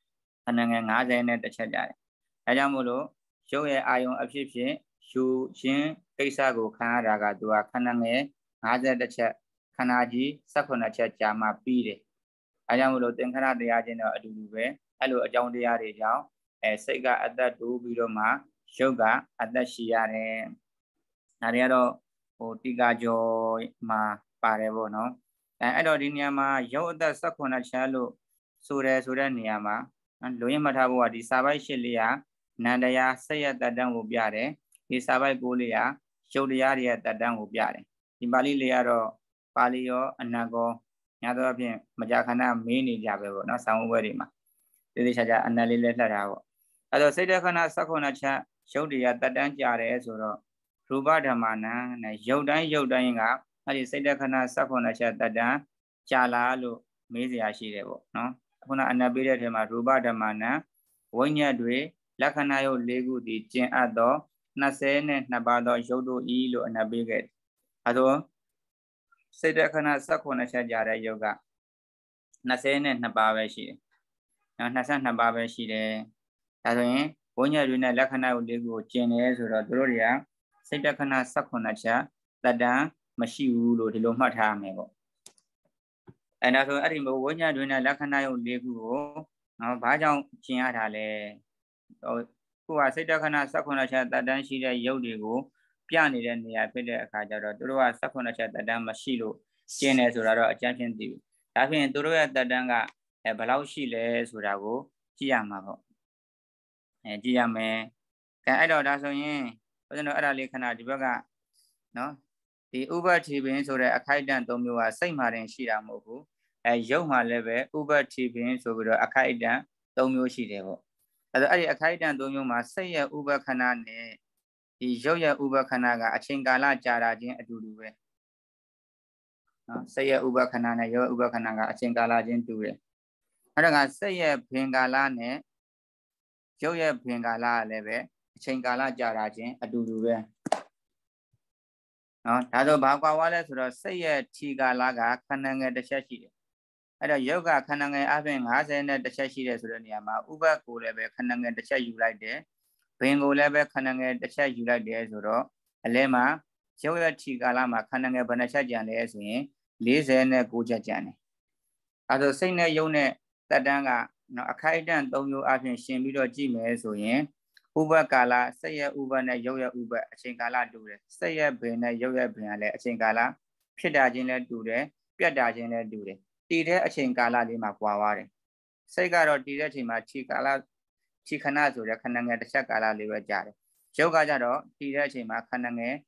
ခဏငယ်50နဲ့တစ်ချက်ကြတယ်ဒါကြောင့်မို့လို့ရုပ်ရဲ့အာယုံအဖြစ်ဖြင့်ရှုခြင်းကိစ္စကိုခံရတာကသူကခဏငယ်50တစ်ချက်ခဏကြီး18ချက်ကြာမှပြီးတယ်အဲကြောင့်မို့လို့သင်္ခါရတရားချင်းတော့အတူတူပဲအဲ့လိုအကြောင်းတရားတွေကြောင့်စိတ်ကအသက်တိုးပြီးတော့မှရုပ်ကအသက်ရှိရတယ်ဒါတွေကတော့တိကာကျော်မှာပါတယ်ပေါ့နော်အဲ့တော့ဒီနေရာမှာရုပ်အသက်18ချက်လို့ဆိုတယ်ဆိုတဲ့နေရာမှာလူရင်းမှတ်ထားဖို့ကဒီစာပိုက်8လေးကနန္တရားဆက်ရတတန်းကိုပြတယ်ဒီစာပိုက်9လေးကရုပ်တရားတွေရဲ့တတန်းကိုပြတယ်ဒီပါဠိလေးကတော့ပါဠိရောအနတ်ကောညာတော့အပြင်မကြာခဏမေးနေကြပဲပေါ့နော်ဆောင်းဝဲတွေမှာဒီချာချာအနတ်လေးလည်းလှတ်တာပေါ့အဲ့တော့စိတ်တခဏ18ချက်ရုပ်တရားတတန်းကြတယ်ဆိုတော့ရူပဓမ္မနံနဲ့ရုပ်တိုင်းကအဲ့ဒီစိတ်တခဏ18ချက်တတန်းကြာလာလို့မေးစရာရှိတယ်ပေါ့နော်ခုနအနတ်ပေးတဲ့ထဲမှာရူပဓမ္မနံဝိညာဉ်တွေလက္ခဏာရုပ်၄ခုတည်ကျင်အပ်သော22ပါးသောရုပ်တို့ဤလို့အနတ်ပေးခဲ့တယ်အဲဒါစိတ်တခဏ18ချက်ကြာတဲ့ရုပ်က22ပါးပဲရှိတယ်နော်22ပါးပဲရှိတယ်ဒါဆိုရင်ဝိညာဉ်တွေနဲ့လက္ခဏာရုပ်၄ခုကိုကျင်တယ်ဆိုတော့တို့တွေကစိတ်တခဏ18ချက်တတန်းမရှိဘူးလို့ဒီလိုမှတ်ထားရမယ်ပေါ့အဲဒါဆိုအဲ့ဒီဝိညာဉ်တွေနဲ့လက္ခဏာရုပ်၄ခုကိုနော်ဘာကြောင့်ကျင်ရတာလဲခုကစိတ်တခဏ18ချက်တတန်းရှိတဲ့ရုပ်တွေကိုပြနေတဲ့နေရာဖြစ်တဲ့အခါကျတော့တို့က18ချက်တတန်းမရှိလို့ကျင်တယ်ဆိုတာတော့အကျဉ်းချင်းသိပြီဒါဖြင့်တို့ရဲ့တတန်းကဘယ်လောက်ရှိလဲဆိုတာကိုကြည့်ရမှာပေါ့ကြည့်ရမယ်အဲ့တော့ဒါဆိုရင်ဘုရားတို့အဲ့ဒါလေးခဏဒီဘက်ကနော်ဒီဥပတိပင်ဆိုတဲ့အခိုက်အတန့်၃မျိုးကစိတ်မှာတင်ရှိတာမဟုတ်ဘူးရုပ်မှာလည်းပဲဥပတိပင်ဆိုပြီးတော့အခိုက်အတန့်၃မျိုးရှိတယ်ပေါ့အဲ့တော့အဲ့ဒီအခိုက်အတန့်၃မျိုးမှာစိတ်ရဲ့ဥပခဏနဲ့ဒီရုပ်ရဲ့ဥပခဏကအချိန်ကာလကြာတာချင်းအတူတူပဲနော်စိတ်ရဲ့ဥပခဏနဲ့ရုပ်ရဲ့ဥပခဏကအချိန်ကာလချင်းတူတယ်အဲ့ဒါကစိတ်ရဲ့ဘင်ကာလနဲ့ရုပ်ရဲ့ဘင်ကာလကလည်းပဲအချိန်ကာလကြာတာချင်းအတူတူပဲနော်ဒါဆိုဘာကွာဝါလဲဆိုတော့စိတ်ရဲ့ထီကာလကခဏငယ်တစ်ချက်ရှိတယ်အဲ့တော့ရုပ်ကခဏငယ်အပြင်50နဲ့တစ်ချက်ရှိတယ်ဆိုတဲ့နေရာမှာဥပတ်ကိုလည်းပဲခဏငယ်တစ်ချက်ယူလိုက်တယ်ဘင်ကိုလည်းပဲခဏငယ်တစ်ချက်ယူလိုက်တယ်ဆိုတော့အလဲမှာရုပ်ရဲ့ထီကာလမှာခဏငယ်ဘယ်နှချက်ကြံလဲဆိုရင်49ချက်ကြံတယ်အဲဒါစိတ်နဲ့ရုပ်နဲ့တတန်းကနော်အခိုက်အတန့်၃မျိုးအပြင်ရှင်ပြီးတော့ကြည့်မယ်ဆိုရင်ဥပကာလစိတ်ရဲ့ဥပနဲ့ရုပ်ရဲ့ဥပအချိန်ကာလတူတယ်စိတ်ရဲ့ဘင်နဲ့ရုပ်ရဲ့ဘင်ကလည်းအချိန်ကာလဖြစ်တာချင်းလည်းတူတယ်ပြတ်တာချင်းလည်းတူတယ်တည်တဲ့အချိန်ကာလလေးမှာကွာသွားတယ်စိတ်ကတော့တည်တဲ့အချိန်မှာခြေခဏဆိုတဲ့ခဏငယ်တစ်ချက်ကာလလေးပဲကြာတယ်ရုပ်ကကြတော့တည်တဲ့အချိန်မှာခဏငယ်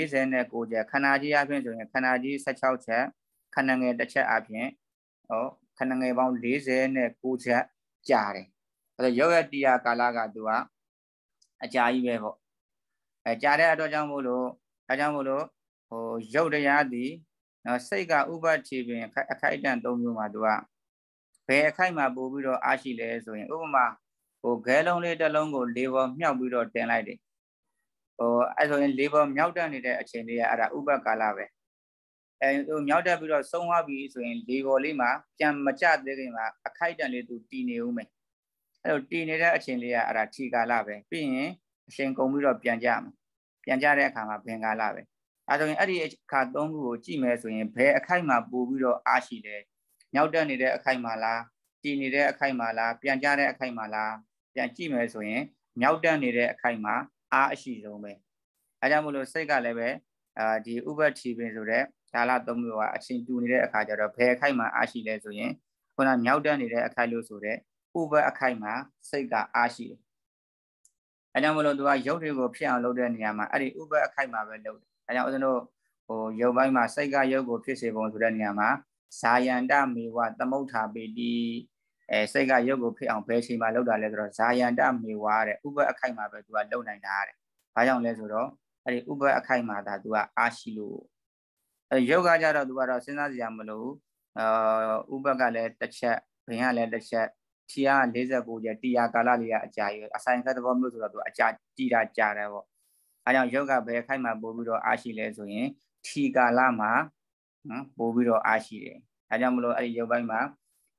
49ချက်ခဏကြီးအပြင်ဆိုရင်ခဏကြီး16ချက်ခဏငယ်တစ်ချက်အပြင်ခဏငယ်ပေါင်း49ချက်ကြာတယ်အဲဒါရုပ်ရဲ့တရားကာလကသူကအကြာကြီးပဲပေါ့ကြာတဲ့အတွက်ကြောင့်မို့လို့ဒါကြောင့်မို့လို့ရုပ်တရားသည်နော်စိတ်ကဥပတိပင်အခိုက်အတန့်၃မျိုးမှာသူကဘယ်အခိုက်မှာပို့ပြီးတော့အားရှိလဲဆိုရင်ဥပမာခဲလုံးလေးတစ်လုံးကို၄ပေါ်မြောက်ပြီးတော့တင်လိုက်တယ်အဲ့ဆိုရင်၄ပေါ်မြောက်တက်နေတဲ့အချိန်လေးကအဲ့ဒါဥပကာလပဲမြောက်တက်ပြီးတော့ဆုံးသွားပြီဆိုရင်၄ပေါ်လေးမှာပြန်မကျသေးခင်မှာအခိုက်အတန့်လေးသူတည်နေဦးမယ်အဲ့လိုတည်နေတဲ့အချိန်လေးကအဲ့ဒါထီကာလပဲပြီးရင်အချိန်ကုန်ပြီးတော့ပြန်ကြမယ်ပြန်ကြတဲ့အခါမှာဘင်ကာလပဲအဲဆိုရင်အဲ့ဒီအခါ၃ခုကိုကြည့်မယ်ဆိုရင်ဘယ်အခိုက်မှာပို့ပြီးတော့အားရှိတယ်မြောက်တက်နေတဲ့အခိုက်မှာလားတည်နေတဲ့အခိုက်မှာလားပြန်ကြတဲ့အခိုက်မှာလားပြန်ကြည့်မယ်ဆိုရင်မြောက်တက်နေတဲ့အခိုက်မှာအားအရှိဆုံးပဲအဲကြောင့်မို့လို့စိတ်ကလည်းပဲဒီဥပတိပင်ဆိုတဲ့ကာလ၃မျိုးကအချိန်တူနေတဲ့အခါကျတော့ဘယ်အခိုက်မှာအားရှိလဲဆိုရင်ခုနမြောက်တက်နေတဲ့အခိုက်လို့ဆိုတဲ့ဥပအခိုက်မှာစိတ်ကအားရှိတယ်အဲကြောင့်မလို့သူကရုပ်တွေကိုဖြစ်အောင်လုပ်တဲ့နေရာမှာအဲ့ဒီဥပအခိုက်မှာပဲလုပ်တယ်အဲကြောင့်ဦးဇင်းတို့ရုပ်ပိုင်းမှာစိတ်ကရုပ်ကိုဖြစ်စေပုံဆိုတဲ့နေရာမှာဇာယန္တမေဝသမုဋ္ဌာပေတိစိတ်ကရုပ်ကိုဖြစ်အောင်ဘယ်ချိန်မှာလုပ်တာလဲဆိုတော့ဇာယန္တမေဝတဲ့ဥပအခိုက်မှာပဲသူကလုပ်နိုင်တာတဲ့ဘာကြောင့်လဲဆိုတော့အဲ့ဒီဥပအခိုက်မှာဒါသူကအားရှိလို့ရုပ်ကကြတော့သူကတော့စဉ်းစားစရာမလိုဥပကလည်းတစ်ချက်ဘင်ကလည်းတစ်ချက်ထီက49ချက်တရားကာလလေးကအကြာကြီးအဆိုင်ခတ်သဘောမျိုးဆိုတော့သူအကြာတည်တာကြာတယ်ပေါ့အဲကြောင့်ရုပ်ကဘယ်အခိုက်မှာပို့ပြီးတော့အားရှိလဲဆိုရင်ထီကာလမှာပို့ပြီးတော့အားရှိတယ်အဲကြောင့်မလို့အဲ့ဒီရုပ်ပိုင်းမှာ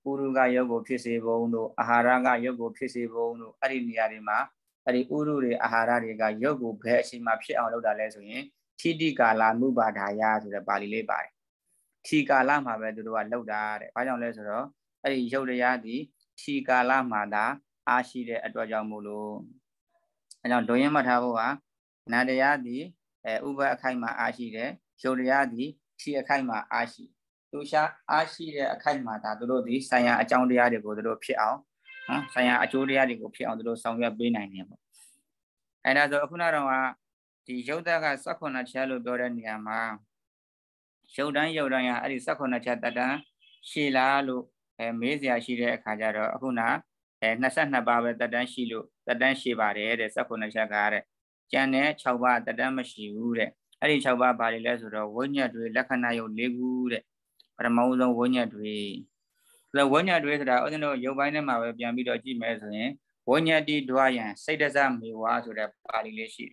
Uruga yogo pisi bono, aharaga yogo pisi bono, ariniarima, ari ururi aharariga yogo beshi mapshi on the lesson, Tidi Gala Mubadaya to the Bali Lebai. Tika Lama Vedu Loda, I don't lesser, ari Yodiadi, Tika Lamada, Ashi de Adwajamulu. And on Doyamatawa, Nadayadi, Uba Kaima Ashi de, Yodiadi, Tia Kaima Ashi. Tusha Ashi de Kaimata, the Lodi, Saya Ajandia go the Piao, Saya Ajuria go Piao, the Sanga Benine. And as a Punara, the Yoda Sakona Chalo Doran Yama Shodan Yodaya, Adi Sakona Chatata, Sheila Lu, Mezia Shire Kajara, Huna, and Nasana Baba, the Dan Shilu, the Dan Shibare, the Sakona Chagare, Jane, Chauba, the Damashi, Adi Chauba Bali Lazaro, Wonya to Lakanayo Legure. Ramauzo Wonya Dwe. The Wonya Dwe that I don't know Yovana Mawa Yamido G. Mezzane, Wonya di Dwayan, Sedazam Miwa to the Palileshi.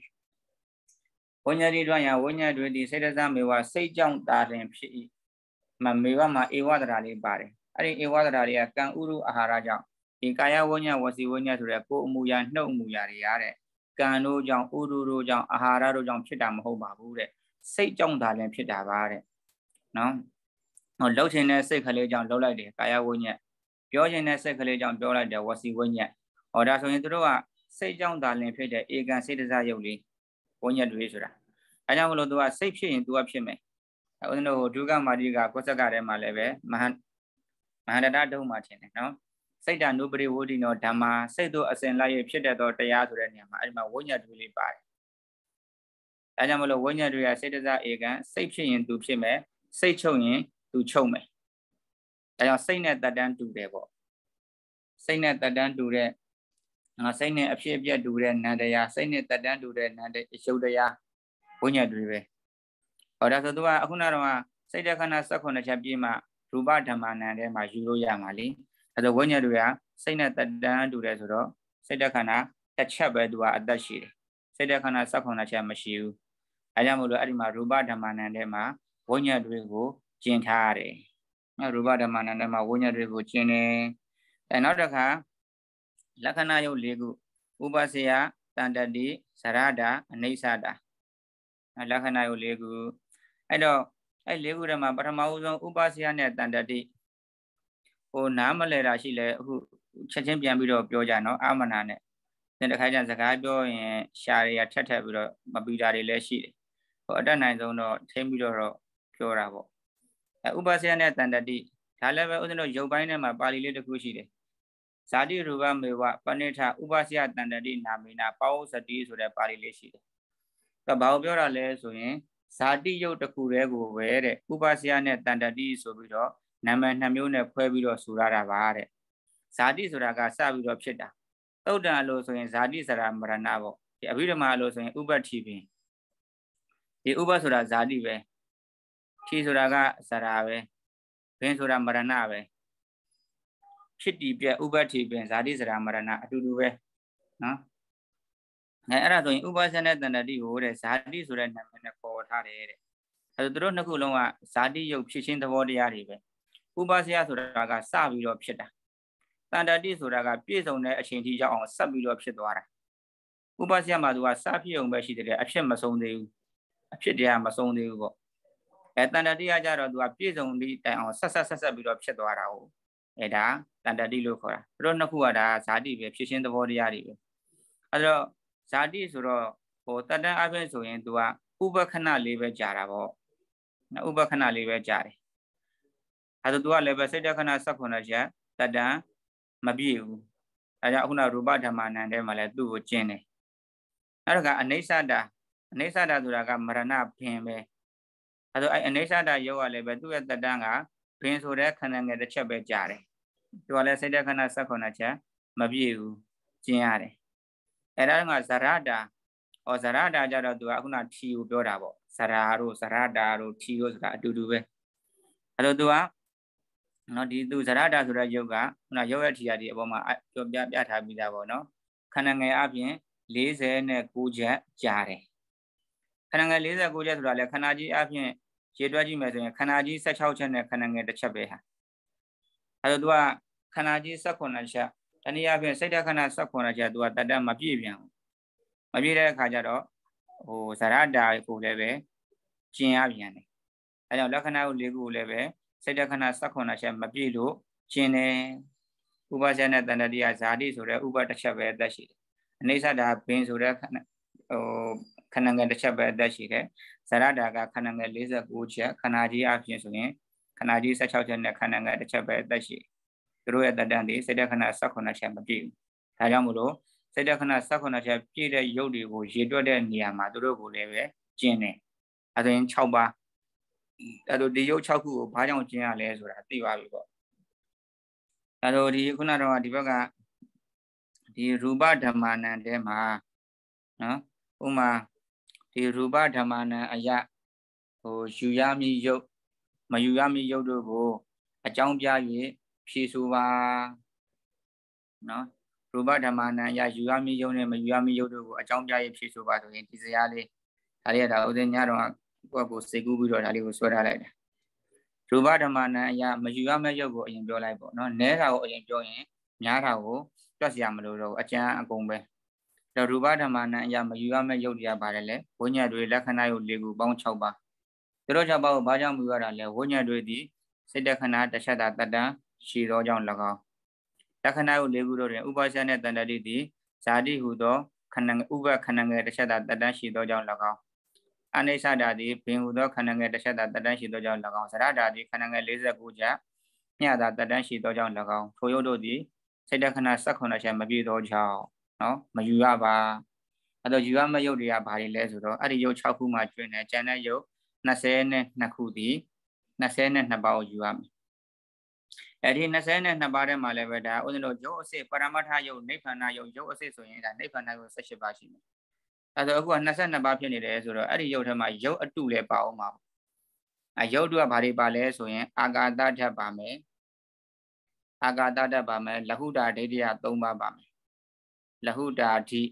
Wonya di Dwayan, Wonya Dwe, Sedazam Miwa, say jump that and P. Mamiwama Ewadrali Bari. Ari Ewadralia can Uru Aharaja. In Kaya Wonya was the Wonya to the Po Muyan, no Muyariare. Kano Jang Uru Jang Ahara Jang Pitam Hobabude. Say jump that and Pitabare. No. Low in a second John Lola de Kaya Wunya. George in a second John Dola de was the Wunya. Or that's when you say John Darling Peter, Egan Citizen Yoli, Wunya Dwisra. I don't know do a safe into a shimmy. I don't know Duga Mariga, Kosagare Maleve, Mahanda do much in it, no? Say that nobody would know Dama, say to a send like Peter or Tayaturian, I'm a Wunya really bad. I don't know Wunya do a citizen Egan, safe into shimmy, say chowing. To show me. I am saying that Dan do the work. Saying that Dan do that. And saying that a shape yet do that, Nadaya, saying that Dan do that, and show the ya when you do it. Or that's a doa, Hunara, say that can I suck on a chapima, Rubataman and my Juro Yamali. As a when you do ya, saying that Dan do that, say that can I, that chabba do at that shit. Say that can I suck on a chamashu. I am Arima Rubataman and Emma, when you do. Gentare. Rubada Manama Wunya Rivu Chene. Another car Lakanayo Legu Ubasia, Tandadi, Sarada, and Nesada. Lakanayo Legu. I know I live with them, but I'm also Ubasia net Tandadi. O Namalera Shile, who Champion Bido Biojano, Amanane. Then the Kajan Zagado and Sharia Tataburo, Mabidari Leshi. For other night, don't know, Temidoro, Puravo. Ubasia net and the D. However, other Jobina, my body little cushy. Sadi Ruba Mewa, Paneta, Ubasia and the D. Namina, Paus a D to the body leshi. The Baubura leso, Sadi Yo the Kurego, where Ubasia net and the D sobido, Naman Namuna Pueblo Surara Vare. Sadi Suraga Sabi of Cheta. Oda Loso in Sadi Saram Maranavo, the Abidama Loso in Uber TV. The Uber Sura Zadi. Chisuraga Sarave, Pensura Maranave. Chitty Pia Ubati Ben Zadis Ramarana to do it. No? Era doing Ubasanet and the Dio, Sadi Suran and a court had it. As the Dronakuloma, Sadi Yo Chishin the Wadi Aribe. Ubasia Suraga, Savi of Cheta. Tandadi Suraga, Pies on a change on Sabi of Chetuara. Ubasia Madua Sapi on Bashid, a Shemason de Chetia Mason de Ugo. At Tandadia Jara do appears only on Sasa bit of Chetuara. Eda, Tandadi Lucora. Ronakuada, Sadi, Pishin the Wadi Aribe. Other Sadi Suro, or Tada Avenso into a Uber Canal live Jaravo. Uber Canal live Jari. As a dual level said, Kana Sakonaja, Tada, Mabiu, Ayahuna Rubataman and Emala do Jene. Araga, Anesada Duraga Marana Pembe. As Anesada Yoa level do at the Danga, Prince Urakan and the Chabe Jare. To a said Kana Sakonaja, Mabiu, Giare. Eranga Zarada or Zarada Jara do Akuna Tiu Dorabo, Sararo, Sarada, Tios Duduve. Adodua, not do Zarada to yoga, not yoga tia di Obama, Yata Bidavono, Kananga Abien, Liz and Kuja Jare. Kananga Liza Kuja Rale, Kanaji Abien, Jedraji Mesin, Kanaji such out and Kananga the Chabeha. Adodua, ခန္ဓာကြီး16ချက်တနည်းအားဖြင့်စိတ်ဓာတ်ခန္ဓာ16ချက်သူကတတ်တတ်မပြည့်ပြန်ဘူးမပြည့်တဲ့အခါကျတော့ဟိုဇရတာကိုလည်းပဲကျင်ရပြန်တယ်အဲကြောင့်လက္ခဏာကို၄ခုကိုလည်းပဲစိတ်ဓာတ်ခန္ဓာ16ချက်မပြည့်လို့ကျင်တယ်ဥပါဇာနဲ့တဏ္ဍတိယဇာတိဆိုတဲ့ဥပတစ်ချက်ပဲအသက်ရှိတယ်အနိစ္စတာဘင်းဆိုတဲ့ဟိုခန္ဓာငယ်တစ်ချက်ပဲအသက်ရှိတယ်ဇရတာကခန္ဓာငယ်49ချက်ခန္ဓာကြီးအပြင်ဆိုရင်ခန္ဓာကြီး16ချက်နဲ့ခန္ဓာငယ်တစ်ချက်ပဲအသက်ရှိသူတို့ရဲ့တတ္တန်ဒီစိတ်ဓာတ်ခန္ဓာ16ချက်မပြည့်ဘူးဒါကြောင့်မို့လို့စိတ်ဓာတ်ခန္ဓာ16ချက်ပြည့်တဲ့ရုပ်တွေကိုရေတွက်တဲ့နေရာမှာသူတို့ကိုလည်းပဲကျင့်တယ်အဲဒါရင်6ပါးအဲလိုဒီရုပ်6ခုကိုဘာကြောင့်ကျင့်ရလဲဆိုတာသိပါပြီပေါ့အဲလိုဒီခုနတော့ဒီဘက်ကဒီရူပဓမ္မနံတဲမှာနော်ဥမာဒီရူပဓမ္မနံအယဟိုယူရမည်ရုပ်မယူရမည်ရုပ်တို့ကိုအကြောင်းပြ၍ဖြေဆိုပါနော်ရူပဓမ္မနံအယယူရမည်ရုပ်နဲ့မယူရမည်ရုပ်တို့ကိုအကြောင်းပြ၍ဖြေဆိုပါဆိုရင်ဒီစရာလေးဒါလေးကဒါဥစဉ်ညတော့ကိုယ့်ကိုစိတ်ကူးပြီးတော့ဒါလေးကိုဆွဲထားလိုက်တယ်ရူပဓမ္မနံအယမယူရမယ့်ရုပ်ကိုအရင်ပြောလိုက်ပေါ့နော်နဲတာကိုအရင်ပြောရင်များတာကိုတွက်စရာမလိုတော့အကျမ်းအကုန်ပဲဒါရူပဓမ္မနံအယမယူရမယ့်ရုပ်တွေကပါတယ်လေဝိညာဉ်တွေလက္ခဏာရုပ်၄ခုပေါင်း6ပါးသူတို့6ပါးကိုဘာကြောင့်မယူရတာလဲဝိညာဉ်တွေသည်စိတ်တခဏတစ်ချက်သာတတ္တန်ရှိသောကြောင့်၎င်းလက္ခဏာရုပ်၄ခုတို့တွင်ဥပါဇာနဲ့တဏ္ဍတိသည်ဇာတိဟုသောခန္ဓာဥပခန္ဓာငယ်တစ်ချက်သာတတ္တန်ရှိသောကြောင့်၎င်းအနိစ္စတာသည်ဘင်ဟုသောခန္ဓာငယ်တစ်ချက်သာတတ္တန်ရှိသောကြောင့်၎င်းဇရတာသည်ခန္ဓာငယ်49ချက်မျှသာတတ္တန်ရှိသောကြောင့်၎င်းထိုရုပ်တို့သည်စိတ်တခဏ16ချက်မပြည့်သောကြောင့်နော်မယူရပါအဲ့တော့ယူရမယ့်ရုပ်တွေကဘာတွေလဲဆိုတော့အဲ့ဒီရုပ်6ခုမှကျွင်းတယ်ကျန်တဲ့ရုပ်22ခုသည်22ပါးကိုယူရမယ်အဲ့ဒီ22ပါးထဲမှာလည်းပဲဒါဥစဉ်တို့ရုပ်အစစ်ပရမတ္ထရုပ်နိဗ္ဗာန်ရုပ်ရုပ်အစစ်ဆိုရင်ဒါနိဗ္ဗာန်ရုပ်18ပါးရှိမယ်အဲ့တော့အခုက22ပါးဖြစ်နေတယ်ဆိုတော့အဲ့ဒီရုပ်ထဲမှာရုပ်အတုလည်းပါအောင်ပါရုပ်တုကဘာတွေပါလဲဆိုရင်အာဂါတဓာတ်ပါမယ်အာဂါတဓာတ်ပါမယ်လဟုတာဒိဋ္ဌိယ3ပါးပါမယ်လဟုတာဓိ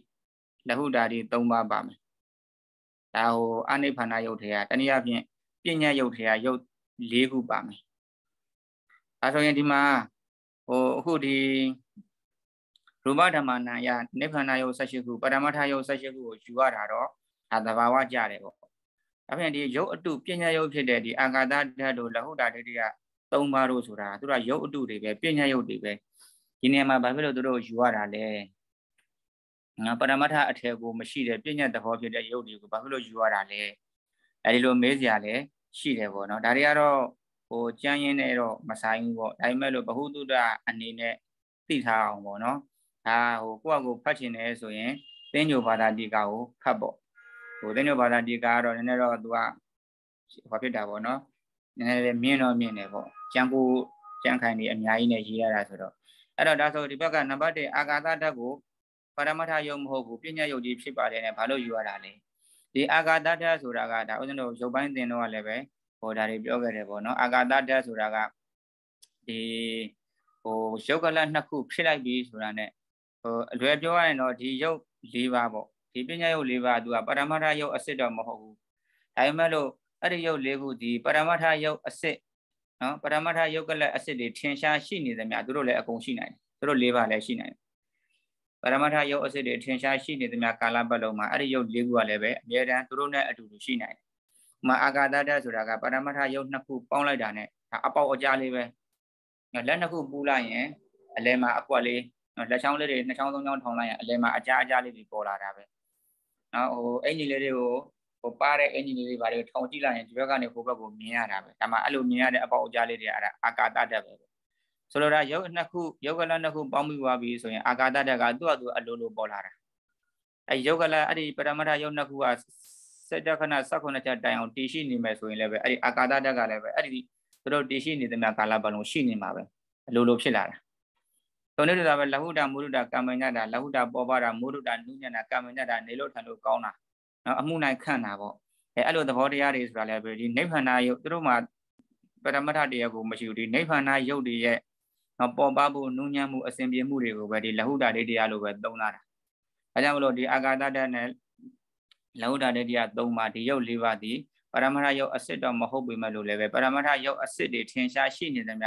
3ပါးပါမယ်ဒါဟိုအနိဗ္ဗာန်ရုပ်ထဲကတနည်းအားဖြင့်ပညာရုပ်ထဲကရုပ်၄ခုပါမယ်ဒါဆိုရင်ဒီမှာဟိုအခုဒီရူပဓမ္မနံယနိဗ္ဗာန်ရုပ်18ခုပရမတ္ထရုပ်18ခုကိုယူရတာတော့ဒါသဘာဝကြတယ်ပေါ့ဒါဖြင့်ဒီရုပ်အတုပညာရုပ်ဖြစ်တဲ့ဒီအာဂါတဓာတ်တို့လဟုတာဒိဋ္ဌိယ3ပါးတို့ဆိုတာသူကရုပ်အတုတွေပဲပညာရုပ်တွေပဲဒီနေရာမှာဘာဖြစ်လို့သူတို့ယူရတာလဲပရမတ္ထအထေကိုမရှိတဲ့ပညာသဘောဖြစ်တဲ့ရုပ်တွေကိုဘာဖြစ်လို့ယူရတာလဲအဲဒီလိုမေးစရာလဲရှိတယ်ပေါ့နော်ဒါတွေကတော့ဟိုကြမ်းရင်းနဲ့တော့မဆိုင်ဘူးပေါ့ဒါပေမဲ့လို့ဘ ഹു တုဒ္ဒအနေနဲ့သိထားအောင်ပေါ့နော်ဒါဟိုကိုယ့်အကိုဖတ်ချင်တယ်ဆိုရင်သင်္ညိုဘာသာတိကာကိုဖတ်ပေါ့ဟိုသင်္ညိုဘာသာတိကာကတော့နည်းနည်းတော့သူကဘာဖြစ်တာပေါ့နော်နည်းနည်းလေးမြင်တော့မြင်တယ်ပေါ့ကျန်ကိုကျန်ခိုင်နေအများကြီးနဲ့ရေးရတာဆိုတော့အဲ့တော့ဒါဆိုဒီဘက်ကနံပါတ်1အာဂါတဓာတ်ကိုပရမတ္ထယုတ်မဟုတ်ဘူးပညာယုတ်ကြီးဖြစ်ပါတယ်နဲ့ဘာလို့ယူရတာလဲဒီအာဂါတဓာတ်ဆိုတာကဒါဥစဉ်တို့ရုပ်ပိုင်းသင်တော့လည်းပဲဟိုဒါတွေပြောခဲ့တယ်ပေါ့နော်အာဂါတဓာတ်ဆိုတာကဒီဟိုရုပ်ကလတ်2ခုဖြစ်လိုက်ပြီဆိုတာ ਨੇ ဟိုအလွယ်ပြောရရင်တော့ဒီရုပ်၄ပါးပေါ့ဒီပညာယုတ်၄ပါးသူကပရမတ္ထယုတ်အစစ်တော့မဟုတ်ဘူးဒါပေမဲ့လို့အဲ့ဒီရုပ်၄ခုဒီပရမတ္ထယုတ်အစစ်နော်ပရမတ္ထယုတ်ကလတ်အစစ်တွေထင်ရှားရှိနေသမျှသူတို့လည်းအကုန်ရှိနိုင်တယ်သူတို့၄ပါးလည်းရှိနိုင်တယ်ပရမတ္ထယုတ်အစစ်တွေထင်ရှားရှိနေသမျှကာလပတ်လုံးမှာအဲ့ဒီယုတ်၄ခုကလည်းပဲအမြဲတမ်းသူတို့နဲ့အတူတူရှိနိုင်တယ်။ဥမာအာဂါတဓာတ်ဆိုတာကပရမတ္ထယုတ်2ခုပေါင်းလိုက်တာနဲ့ဒါအပေါက်အကြားလေးပဲလက်2ခုပူးလိုက်ရင်အလဲမှာအကွက်လေးလက်ချောင်းလေးတွေ2ချောင်း3ချောင်းထောင်လိုက်ရင်အလဲမှာအကြားလေးတွေပေါ်လာတာပဲ။နော်ဟိုအင်ဂျီလေးတွေကိုဟိုပါတဲ့အင်ဂျီလေးတွေဘာတွေထောင်ကြည့်လိုက်ရင်ဒီဘက်ကနေဟိုဘက်ကိုမြင်ရတာပဲ။ဒါမှအဲ့လိုမြင်ရတဲ့အပေါက်အကြားလေးတွေအဲ့ဒါအာဂါတဓာတ်ပဲ။ဆိုတော့ဒါယုတ်2ခုယုတ်ကလ2ခုပေါင်းပြီးသွားပြီဆိုရင်အာဂါတဓာတ်ကသူ့အတူအလိုလိုပေါ်လာတာ။အဲ့ယုတ်ကလအဲ့ဒီပရမတ္ထယုတ်2ခုကစိတ်တခဏ16ချက်တိုင်အောင်တည်ရှိနေမယ်ဆိုရင်လည်းပဲအဲ့ဒီအာဂါတဓာတ်ကလည်းပဲအဲ့ဒီသူတို့တည်ရှိနေသမျှကာလပတ်လုံးရှိနေမှာပဲအလိုလိုဖြစ်လာတာ။ဆိုတော့ဒါပဲလဟုတာမုဒုတာကာမညတာလဟုတာပေါ်ပါတာမုဒုတာနုညနာကာမညတာနေလို့ထန်လို့ကောင်းတာ။နော်အမှုနိုင်ခန့်တာပေါ့။အဲ့လိုသဘောတရားတွေဆိုတာလည်းပဲဒီနိဗ္ဗာန်ယုတ်သူတို့မှာပရမတ္ထတရားကိုမရှိဘူးဒီနိဗ္ဗာန်ယုတ်တွေရဲ့ပေါ်ပါဖို့နုညံ့မှုအစဉ်ပြေမှုတွေကိုပဲဒီလဟုတာဒိဋ္ဌိယလို့ပဲသုံးလာတာ။အဲကြောင့်မလို့ဒီအာဂါတဓာတ်နဲ့လဟုတာဒိဋ္ဌိယ3ပါးဒီယုတ်4ပါးဒီပရမတ္ထယုတ်အစစ်တော့မဟုတ်ပေမဲ့လို့လည်းပဲပရမတ္ထယုတ်အစစ်တွေထင်ရှားရှိနေသမျှ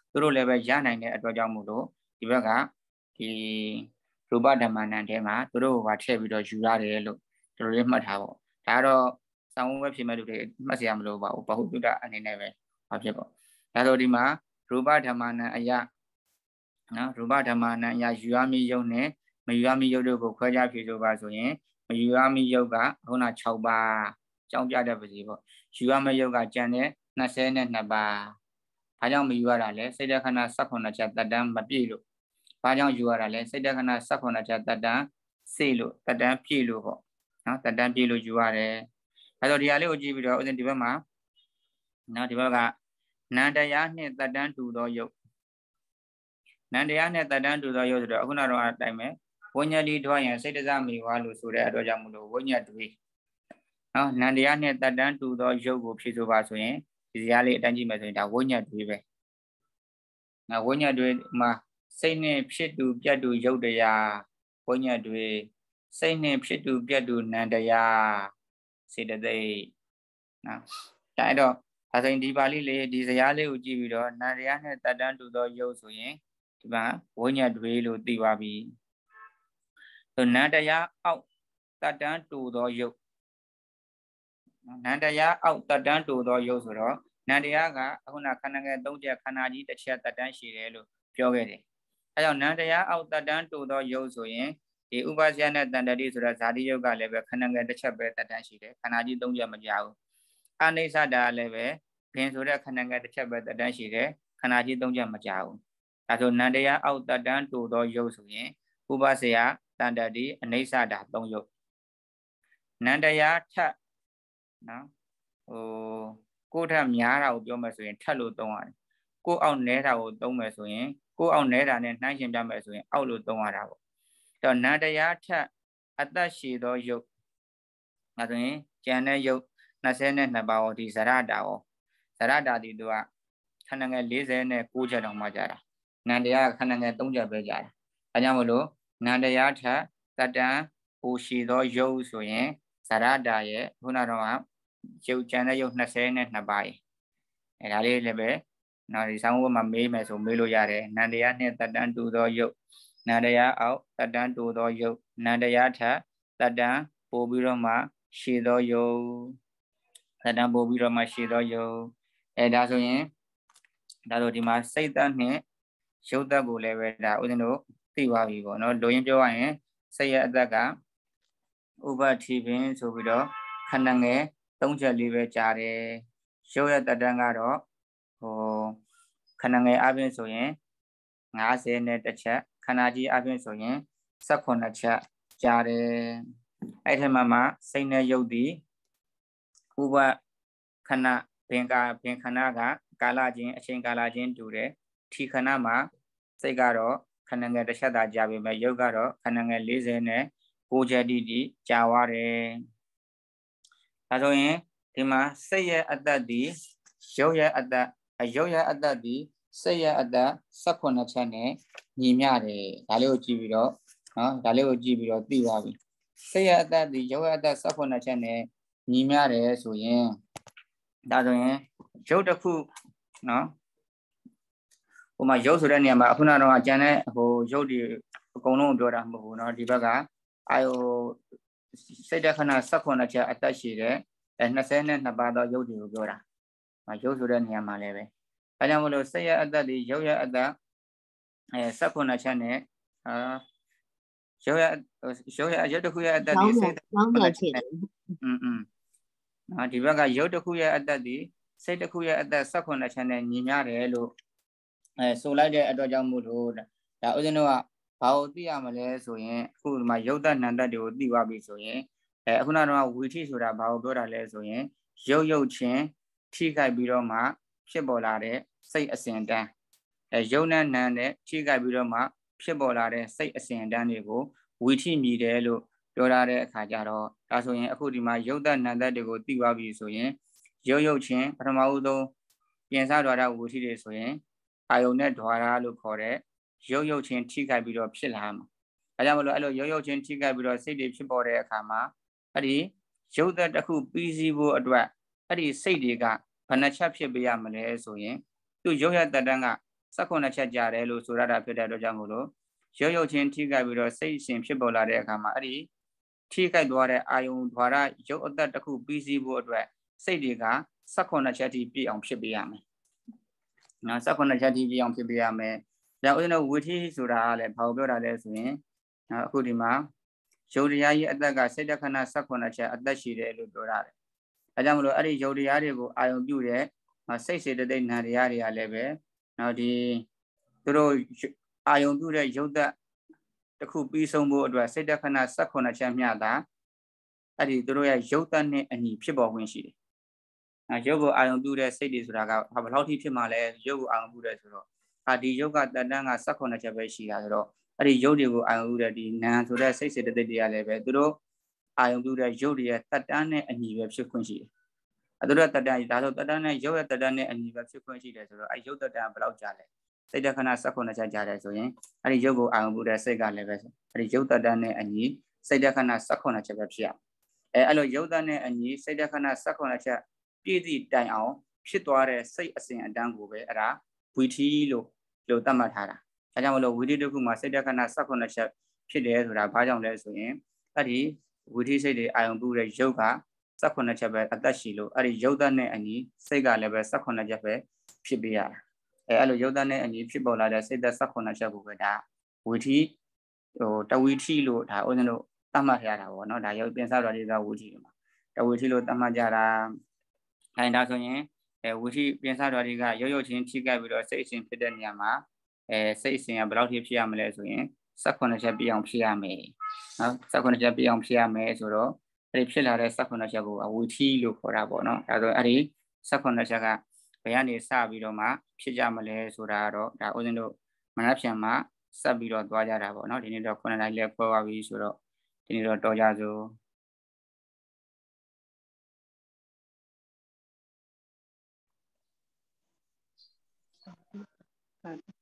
သူတို့လည်းပဲရနိုင်တဲ့အတွက်ကြောင့်မို့လို့ဒီဘက်ကဒီရူပဓမ္မနံထဲမှာသူတို့ကထည့်ပြီးတော့ယူရတယ်လို့ဒီလိုလေးမှတ်ထားပေါ့ဒါကတော့စောင်းဝဲဖြစ်မဲ့လူတွေမှတ်စရာမလိုပါဘူးဘဟုတုတအနေနဲ့ပဲဘာဖြစ်ပေါ့ဒါဆိုဒီမှာရူပဓမ္မနံအရာနော်ရူပဓမ္မနံအရာယူရမည့်ယုတ်နဲ့မယူရမည့်ယုတ်တို့ကိုခွဲခြားဖြေဆိုပါဆိုရင်မယူရမည့်ယုတ်ကခုန6ပါးကြောင်းပြတဲ့ပစီပေါ့ယူရမယ့်ယုတ်ကကျန်တဲ့22ပါးဘာကြောင့်မယူရတာလဲစိတ်တခဏ18ချက်တက်တန်းမပြည့်လို့ဘာကြောင့်ယူရတာလဲစိတ်တခဏ18ချက်တက်တန်းစေလို့တက်တန်းပြည့်လို့ပေါ့နော်တက်တန်းပြည့်လို့ယူရတယ်အဲတော့ဒီဟာလေးကိုကြည့်ပြီးတော့ဥစဉ်ဒီဘက်မှာနော်ဒီဘက်ကနန္တရားနှင့်တက်တန်းတူသောယုတ်နန္တရားနဲ့တက်တန်းတူသောယုတ်ဆိုတော့အခုနောက်တော့အတိုင်းပဲဝိညာဉ်ဒီထွားရင်စိတ်တစားမိဝါလို့ဆိုတဲ့အတွက်ကြောင့်မလို့ဝိညာဉ်တွေနော်နန္တရားနဲ့တက်တန်းတူသောယုတ်ကိုဖြည့်ဆိုပါဆိုရင်ဒီဇာတ်လေးအတိုင်းကြည့်မယ်ဆိုရင်ဒါဝိညာဉ်တွေပဲနော်ဝိညာဉ်တွေမှာစိတ်နဲ့ဖြစ်တူပြတ်တူယုတ်တရားဝိညာဉ်တွေစိတ်နဲ့ဖြစ်တူပြတ်တူနန္တရားစေတသိက်နော်ဒါအဲ့တော့ဒါဆိုရင်ဒီပါဠိလေးဒီဇာတ်လေးကိုကြည့်ပြီးတော့နန္တရားနဲ့တက်တန်းတူသောယုတ်ဆိုရင်ဒီမှာဝိညာဉ်တွေလို့သိပါပြီဆိုနန္တရားအောက်တက်တန်းတူသောယုတ်နန္တရားအောက်တက်တန်းတူသောယုတ်ဆိုတော့နန္တရားကအခုနခန္ဓာငယ်၃ချက်ခန္ဓာကြီးတစ်ချက်တက်တန်းရှိတယ်လို့ပြောခဲ့တယ်အဲကြောင့်နန္တရားအောက်တက်တန်းတူသောယုတ်ဆိုရင်ဒီဥပါစယနဲ့တန်တတိဆိုတဲ့ဇာတိယုတ်ကလည်းပဲခန္ဓာငယ်တစ်ချက်ပဲတက်တန်းရှိတယ်ခန္ဓာကြီး၃ချက်မကြဘူးအနိစ္စတာလည်းပဲဘင်ဆိုတဲ့ခန္ဓာငယ်တစ်ချက်ပဲတက်တန်းရှိတယ်ခန္ဓာကြီး၃ချက်မကြဘူးဒါဆိုနန္တရားအောက်တက်တန်းတူသောယုတ်ဆိုရင်ဥပါစယတန်တတိအနိစ္စတာ၃ယုတ်နန္တရားထက်နော်ကိုထက်များတာကိုပြောမယ်ဆိုရင်ထက်လို့သုံးရတယ်ကိုအောက်နဲတာကိုသုံးမယ်ဆိုရင်ကိုအောက်နဲတာနဲ့နှိုင်းယှဉ်ပြမယ်ဆိုရင်အောက်လို့သုံးရတာပေါ့အဲ့တော့နန္တရားထက်အသက်ရှည်သောယုတ်ဒါဆိုရင်ကျန်တဲ့ယုတ်22ပါးဟောဒီဇရတာဟောဇရတာဒီသူကခန္ဓာငယ်49ချက်တောင်မှကြတာနန္တရားခန္ဓာငယ်3ချက်ပဲကြတာအဲကြောင့်မလို့နန္တရားထက်တတန်ဟိုရှည်သောယုတ်ဆိုရင်ဇရတာရဲ့ခုနတော့ယုတ်ကျန်တဲ့ယုတ်22ပါးအဲဒါလေးလည်းပဲနော်ဒီဆောင်းဝတ်မှာမေးမယ်ဆိုမေးလို့ရတယ်နန္တရားနှင့်တတန်တူသောယုတ်နန္တရားအောက်တတန်တူသောယုတ်နန္တရားထက်တတန်ပို့ပြီးတော့မှရှည်သောယုတ်တတန်ပို့ပြီးတော့မှရှည်သောယုတ်အဲဒါဆိုရင်ဒါဆိုဒီမှာစိတ်သက်နဲ့ရုပ်သက်ကိုလည်းပဲဒါဦးဇင်းတို့သိပါပြီပေါ့နော်လိုရင်းပြောရရင်စိတ်ရဲ့အသက်ကဥပတိပင်ဆိုပြီးတော့ခန္ဓာငယ်3ချက်လေးပဲကြားတယ်ရုပ်ရဲ့တတန်ကတော့ခန္ဓာငယ်အပြင်ဆိုရင်50နဲ့တစ်ချက်ခန္ဓာကြီးအပြင်ဆိုရင်18ချက်ကြားတယ်အဲ့ထက်မှစိတ်နဲ့ရုပ်ဒီဥပခဏဘင်ခဏကကာလချင်းအချိန်ကာလချင်းတူတယ်ထီခဏမှာစိတ်ကတော့ခန္ဓာငယ်တစ်ချက်သာကြာပြီမဲ့ရုပ်ကတော့ခန္ဓာငယ်40နဲ့9ချက်တိကြာသွားတယ်ဒါဆိုရင်ဒီမှာစိတ်ရဲ့အသက်ဒီရုပ်ရဲ့အသက်ဒီစိတ်ရဲ့အသက်18ချက်နဲ့ညီမျှတယ်ဒါလေးကိုကြည့်ပြီးတော့နော်ဒါလေးကိုကြည့်ပြီးတော့သိပါပြီစိတ်ရဲ့အသက်ဒီရုပ်ရဲ့အသက်18ချက်နဲ့ညီမျှတယ်ဆိုရင်ဒါဆိုရင်ရုပ်တစ်ခုနော်ဟိုမှာရုပ်ဆိုတဲ့နေရာမှာအခုနကတော့အကျန်တဲ့ရုပ်တွေအကုန်လုံးပြောတာမဟုတ်ဘူးเนาะဒီဘက်ကစိတ်တခဏ18ချက်အသက်ရှိတယ်22ပါးသောရုပ်တွေကိုပြောတာရုပ်ဆိုတဲ့နေရာမှာလည်းပဲအဲကြောင့်မလို့စိတ်ရဲ့အသက်ဒီရုပ်ရဲ့အသက်18ချက်နဲ့ရုပ်တစ်ခုရဲ့အသက်ဒီစိတ်18ချက်နဲ့ဒီဘက်ကရုပ်တစ်ခုရဲ့အသက်ဒီစိတ်တစ်ခုရဲ့အသက်18ချက်နဲ့ညီမျှတယ်လို့ဆိုလိုက်တဲ့အတွက်ကြောင့်မို့လို့ဒါဦးဇင်းတို့ကဘာကိုသိရမလဲဆိုရင်အခုဒီမှာရုပ်သက်နံသက်တွေကိုသိသွားပြီဆိုရင်အခုနကတော့ဝီထိဆိုတာဘာကိုပြောတာလဲဆိုရင်ရုပ်ချင်းထိခိုက်ပြီးတော့မှဖြစ်ပေါ်လာတဲ့စိတ်အစဉ်တန်းရုပ်နဲ့နံနဲ့ထိခိုက်ပြီးတော့မှဖြစ်ပေါ်လာတဲ့စိတ်အစဉ်တန်းတွေကိုဝီထိမြည်တယ်လို့ပြောရတဲ့အခါကျတော့ဒါဆိုရင်အခုဒီမှာရုပ်သက်နံသက်တွေကိုသိသွားပြီဆိုရင်ရုပ်ချင်းပထမဦးဆုံးပြင်စတော်တာဝီထိတွေဆိုရင်အာယုန်နဲ့ဓွာရလို့ခေါ်တဲ့ရုပ်ချင်းထိခိုက်ပြီးတော့ဖြစ်လာမှာဒါကြောင့်မလို့အဲ့လိုရုပ်ချင်းထိခိုက်ပြီးတော့စိတ်တွေဖြစ်ပေါ်တဲ့အခါမှာအဲ့ဒီရုပ်သက်တစ်ခုပြီးစီးဖို့အတွက်အဲ့ဒီစိတ်တွေကဘယ်နှချက်ဖြစ်ပေးရမလဲဆိုရင်သူရုပ်ရတတန်းကစက္ခုနှစ်ချက်ကြတယ်လို့ဆိုရတာဖြစ်တဲ့အတွက်ကြောင့်မို့လို့ရုပ်ရုပ်ချင်းထိခိုက်ပြီးတော့စိတ်ရှင်ဖြစ်ပေါ်လာတဲ့အခါမှာအဲ့ဒီထိခိုက်သွားတဲ့အာယုံဓာရရုပ်အသက်တစ်ခုပြီးစီးဖို့အတွက်စိတ်တွေကစက္ခုနှစ်ချက်ထိပြည့်အောင်ဖြစ်ပေးရမယ်။နော်စက္ခုနှစ်ချက်ထိပြည့်အောင်ဖြစ်ပေးရမယ်။ဒါဥစဉ်တော့ဝိထိဆိုတာကလည်းဘာကိုပြောတာလဲဆိုရင်အခုဒီမှာရုပ်တရားကြီးအသက်ကစိတ်တခဏစက္ခုနှစ်ချက်အသက်ရှိတယ်လို့ပြောတာတယ်။အဲကြောင့်မလို့အဲ့ဒီရုပ်တရားတွေကိုအာယုံပြုတဲ့စိတ်စေတသိက်နံတရားတွေကလည်းပဲနော်ဒီသူတို့အာယုံပြုတဲ့ရုပ်သက်တစ်ခုပြီးဆုံးဖို့အတွက်စိတ်တခဏစက္ခုနှစ်ချက်မျှတာအဲ့ဒီသူတို့ရဲ့ရုပ်သက်နဲ့အညီဖြစ်ပေါ်ခွင့်ရှိတယ်။ရုပ်ကိုအာယုံပြုတဲ့စိတ်တွေဆိုတာကဘယ်လောက်ထိဖြစ်မှလဲရုပ်ကိုအာယုံပြုတဲ့ဆိုတော့ဒီရုပ်ကတဏ္ဍကစက္ခုနှစ်ချက်ပဲရှိတာဆိုတော့အဲ့ဒီရုပ်တွေကိုအာယုံပြုတဲ့ဒီနာမ်ဆိုတဲ့စိတ်စေတသိက်တွေကလည်းပဲသူတို့အာယုံပြုတဲ့ရုပ်တွေရဲ့တဏ္ဍနဲ့အညီပဲဖြစ်ခွင့်ရှိတယ်။သူတို့တဏ္ဍဒါဆိုတဏ္ဍနဲ့ရုပ်ရဲ့တဏ္ဍနဲ့အညီပဲဖြစ်ခွင့်ရှိတယ်ဆိုတော့အဲ့ရုပ်တဏ္ဍဘယ်လောက်ကြာလဲစိတ်တခဏစက္ခုနှစ်ချက်ကြာတယ်ဆိုရင်အဲ့ဒီရုပ်ကိုအာယုံပြုတဲ့စိတ်ကလည်းပဲအဲ့ဒီရုပ်တဏ္ဍနဲ့အညီစိတ်တခဏစက္ခုနှစ်ချက်ပဲဖြစ်ရအဲ့လိုရုပ်တဏ္ဍနဲ့အညီစိတ်တခဏစက္ခုနှစ်ချက်ပြည့်စည်တိုင်အောင်ဖြစ်သွားတဲ့စိတ်အစဉ်အတန်းကိုပဲအဲ့ဒါဝီထီလို့သတ်မှတ်ထားတာ။ဒါကြောင့်မလို့ဝီထီတစ်ခုမှာစိတ်တခဏစက္ခုနှစ်ချက်ဖြစ်တယ်ဆိုတာဘာကြောင့်လဲဆိုရင်အဲ့ဒီဝီထီစိတ်တွေအာယုံပြုတဲ့ရုပ်ကစက္ခုနှစ်ချက်ပဲအသက်ရှိလို့အဲ့ဒီရုပ်သက်နဲ့အညီစိတ်ကလည်းပဲစက္ခုနှစ်ချက်ပဲဖြစ်ပေးရတာအဲ့လိုရုပ်သက်နဲ့အညီဖြစ်ပေါ်လာတဲ့စိတ်သက်စက္ခုနှစ်ချက်ကိုပဲဒါဝီထီတဝီထီလို့ဒါဦးဇင်းတို့သတ်မှတ်ရတာပေါ့နော်ဒါရုပ်ပြင်စားတော်တွေကဝီထီမှာတဝီထီလို့သတ်မှတ်ကြတာဒါဆိုရင်ဝီထီပြင်စားတော်တွေကရုပ်ရုပ်ချင်းထိခိုက်ပြီးတော့စိတ်အစဉ်ဖြစ်တဲ့နေရာမှာစိတ်အစဉ်ကဘယ်လောက်ထိဖြစ်ရမလဲဆိုရင်စက္ခုနှစ်ချက်ပြည့်အောင်ဖြစ်ရမယ်နော်စက္ခုနှစ်ချက်ပြည့်အောင်ဖြစ်ရမယ်ဆိုတော့အဲ့ဒီဖြစ်လာတဲ့စက္ခုနှစ်ချက်ကိုဝီထီလို့ခေါ်တာပေါ့နော်ဒါဆိုအဲ့ဒီစက္ခုနှစ်ချက်ကဘယ်ကနေစပြီးတော့မှဖြစ်ကြမလဲဆိုတာတော့ဒါဦးဇင်းတို့မနက်ဖြန်မှာဆက်ပြီးတော့သွားကြတာပေါ့နော်ဒီနေ့တော့9နာရီလည်းခွဲသွားပြီဆိုတော့ဒီနေ့တော့တော်ကြစို့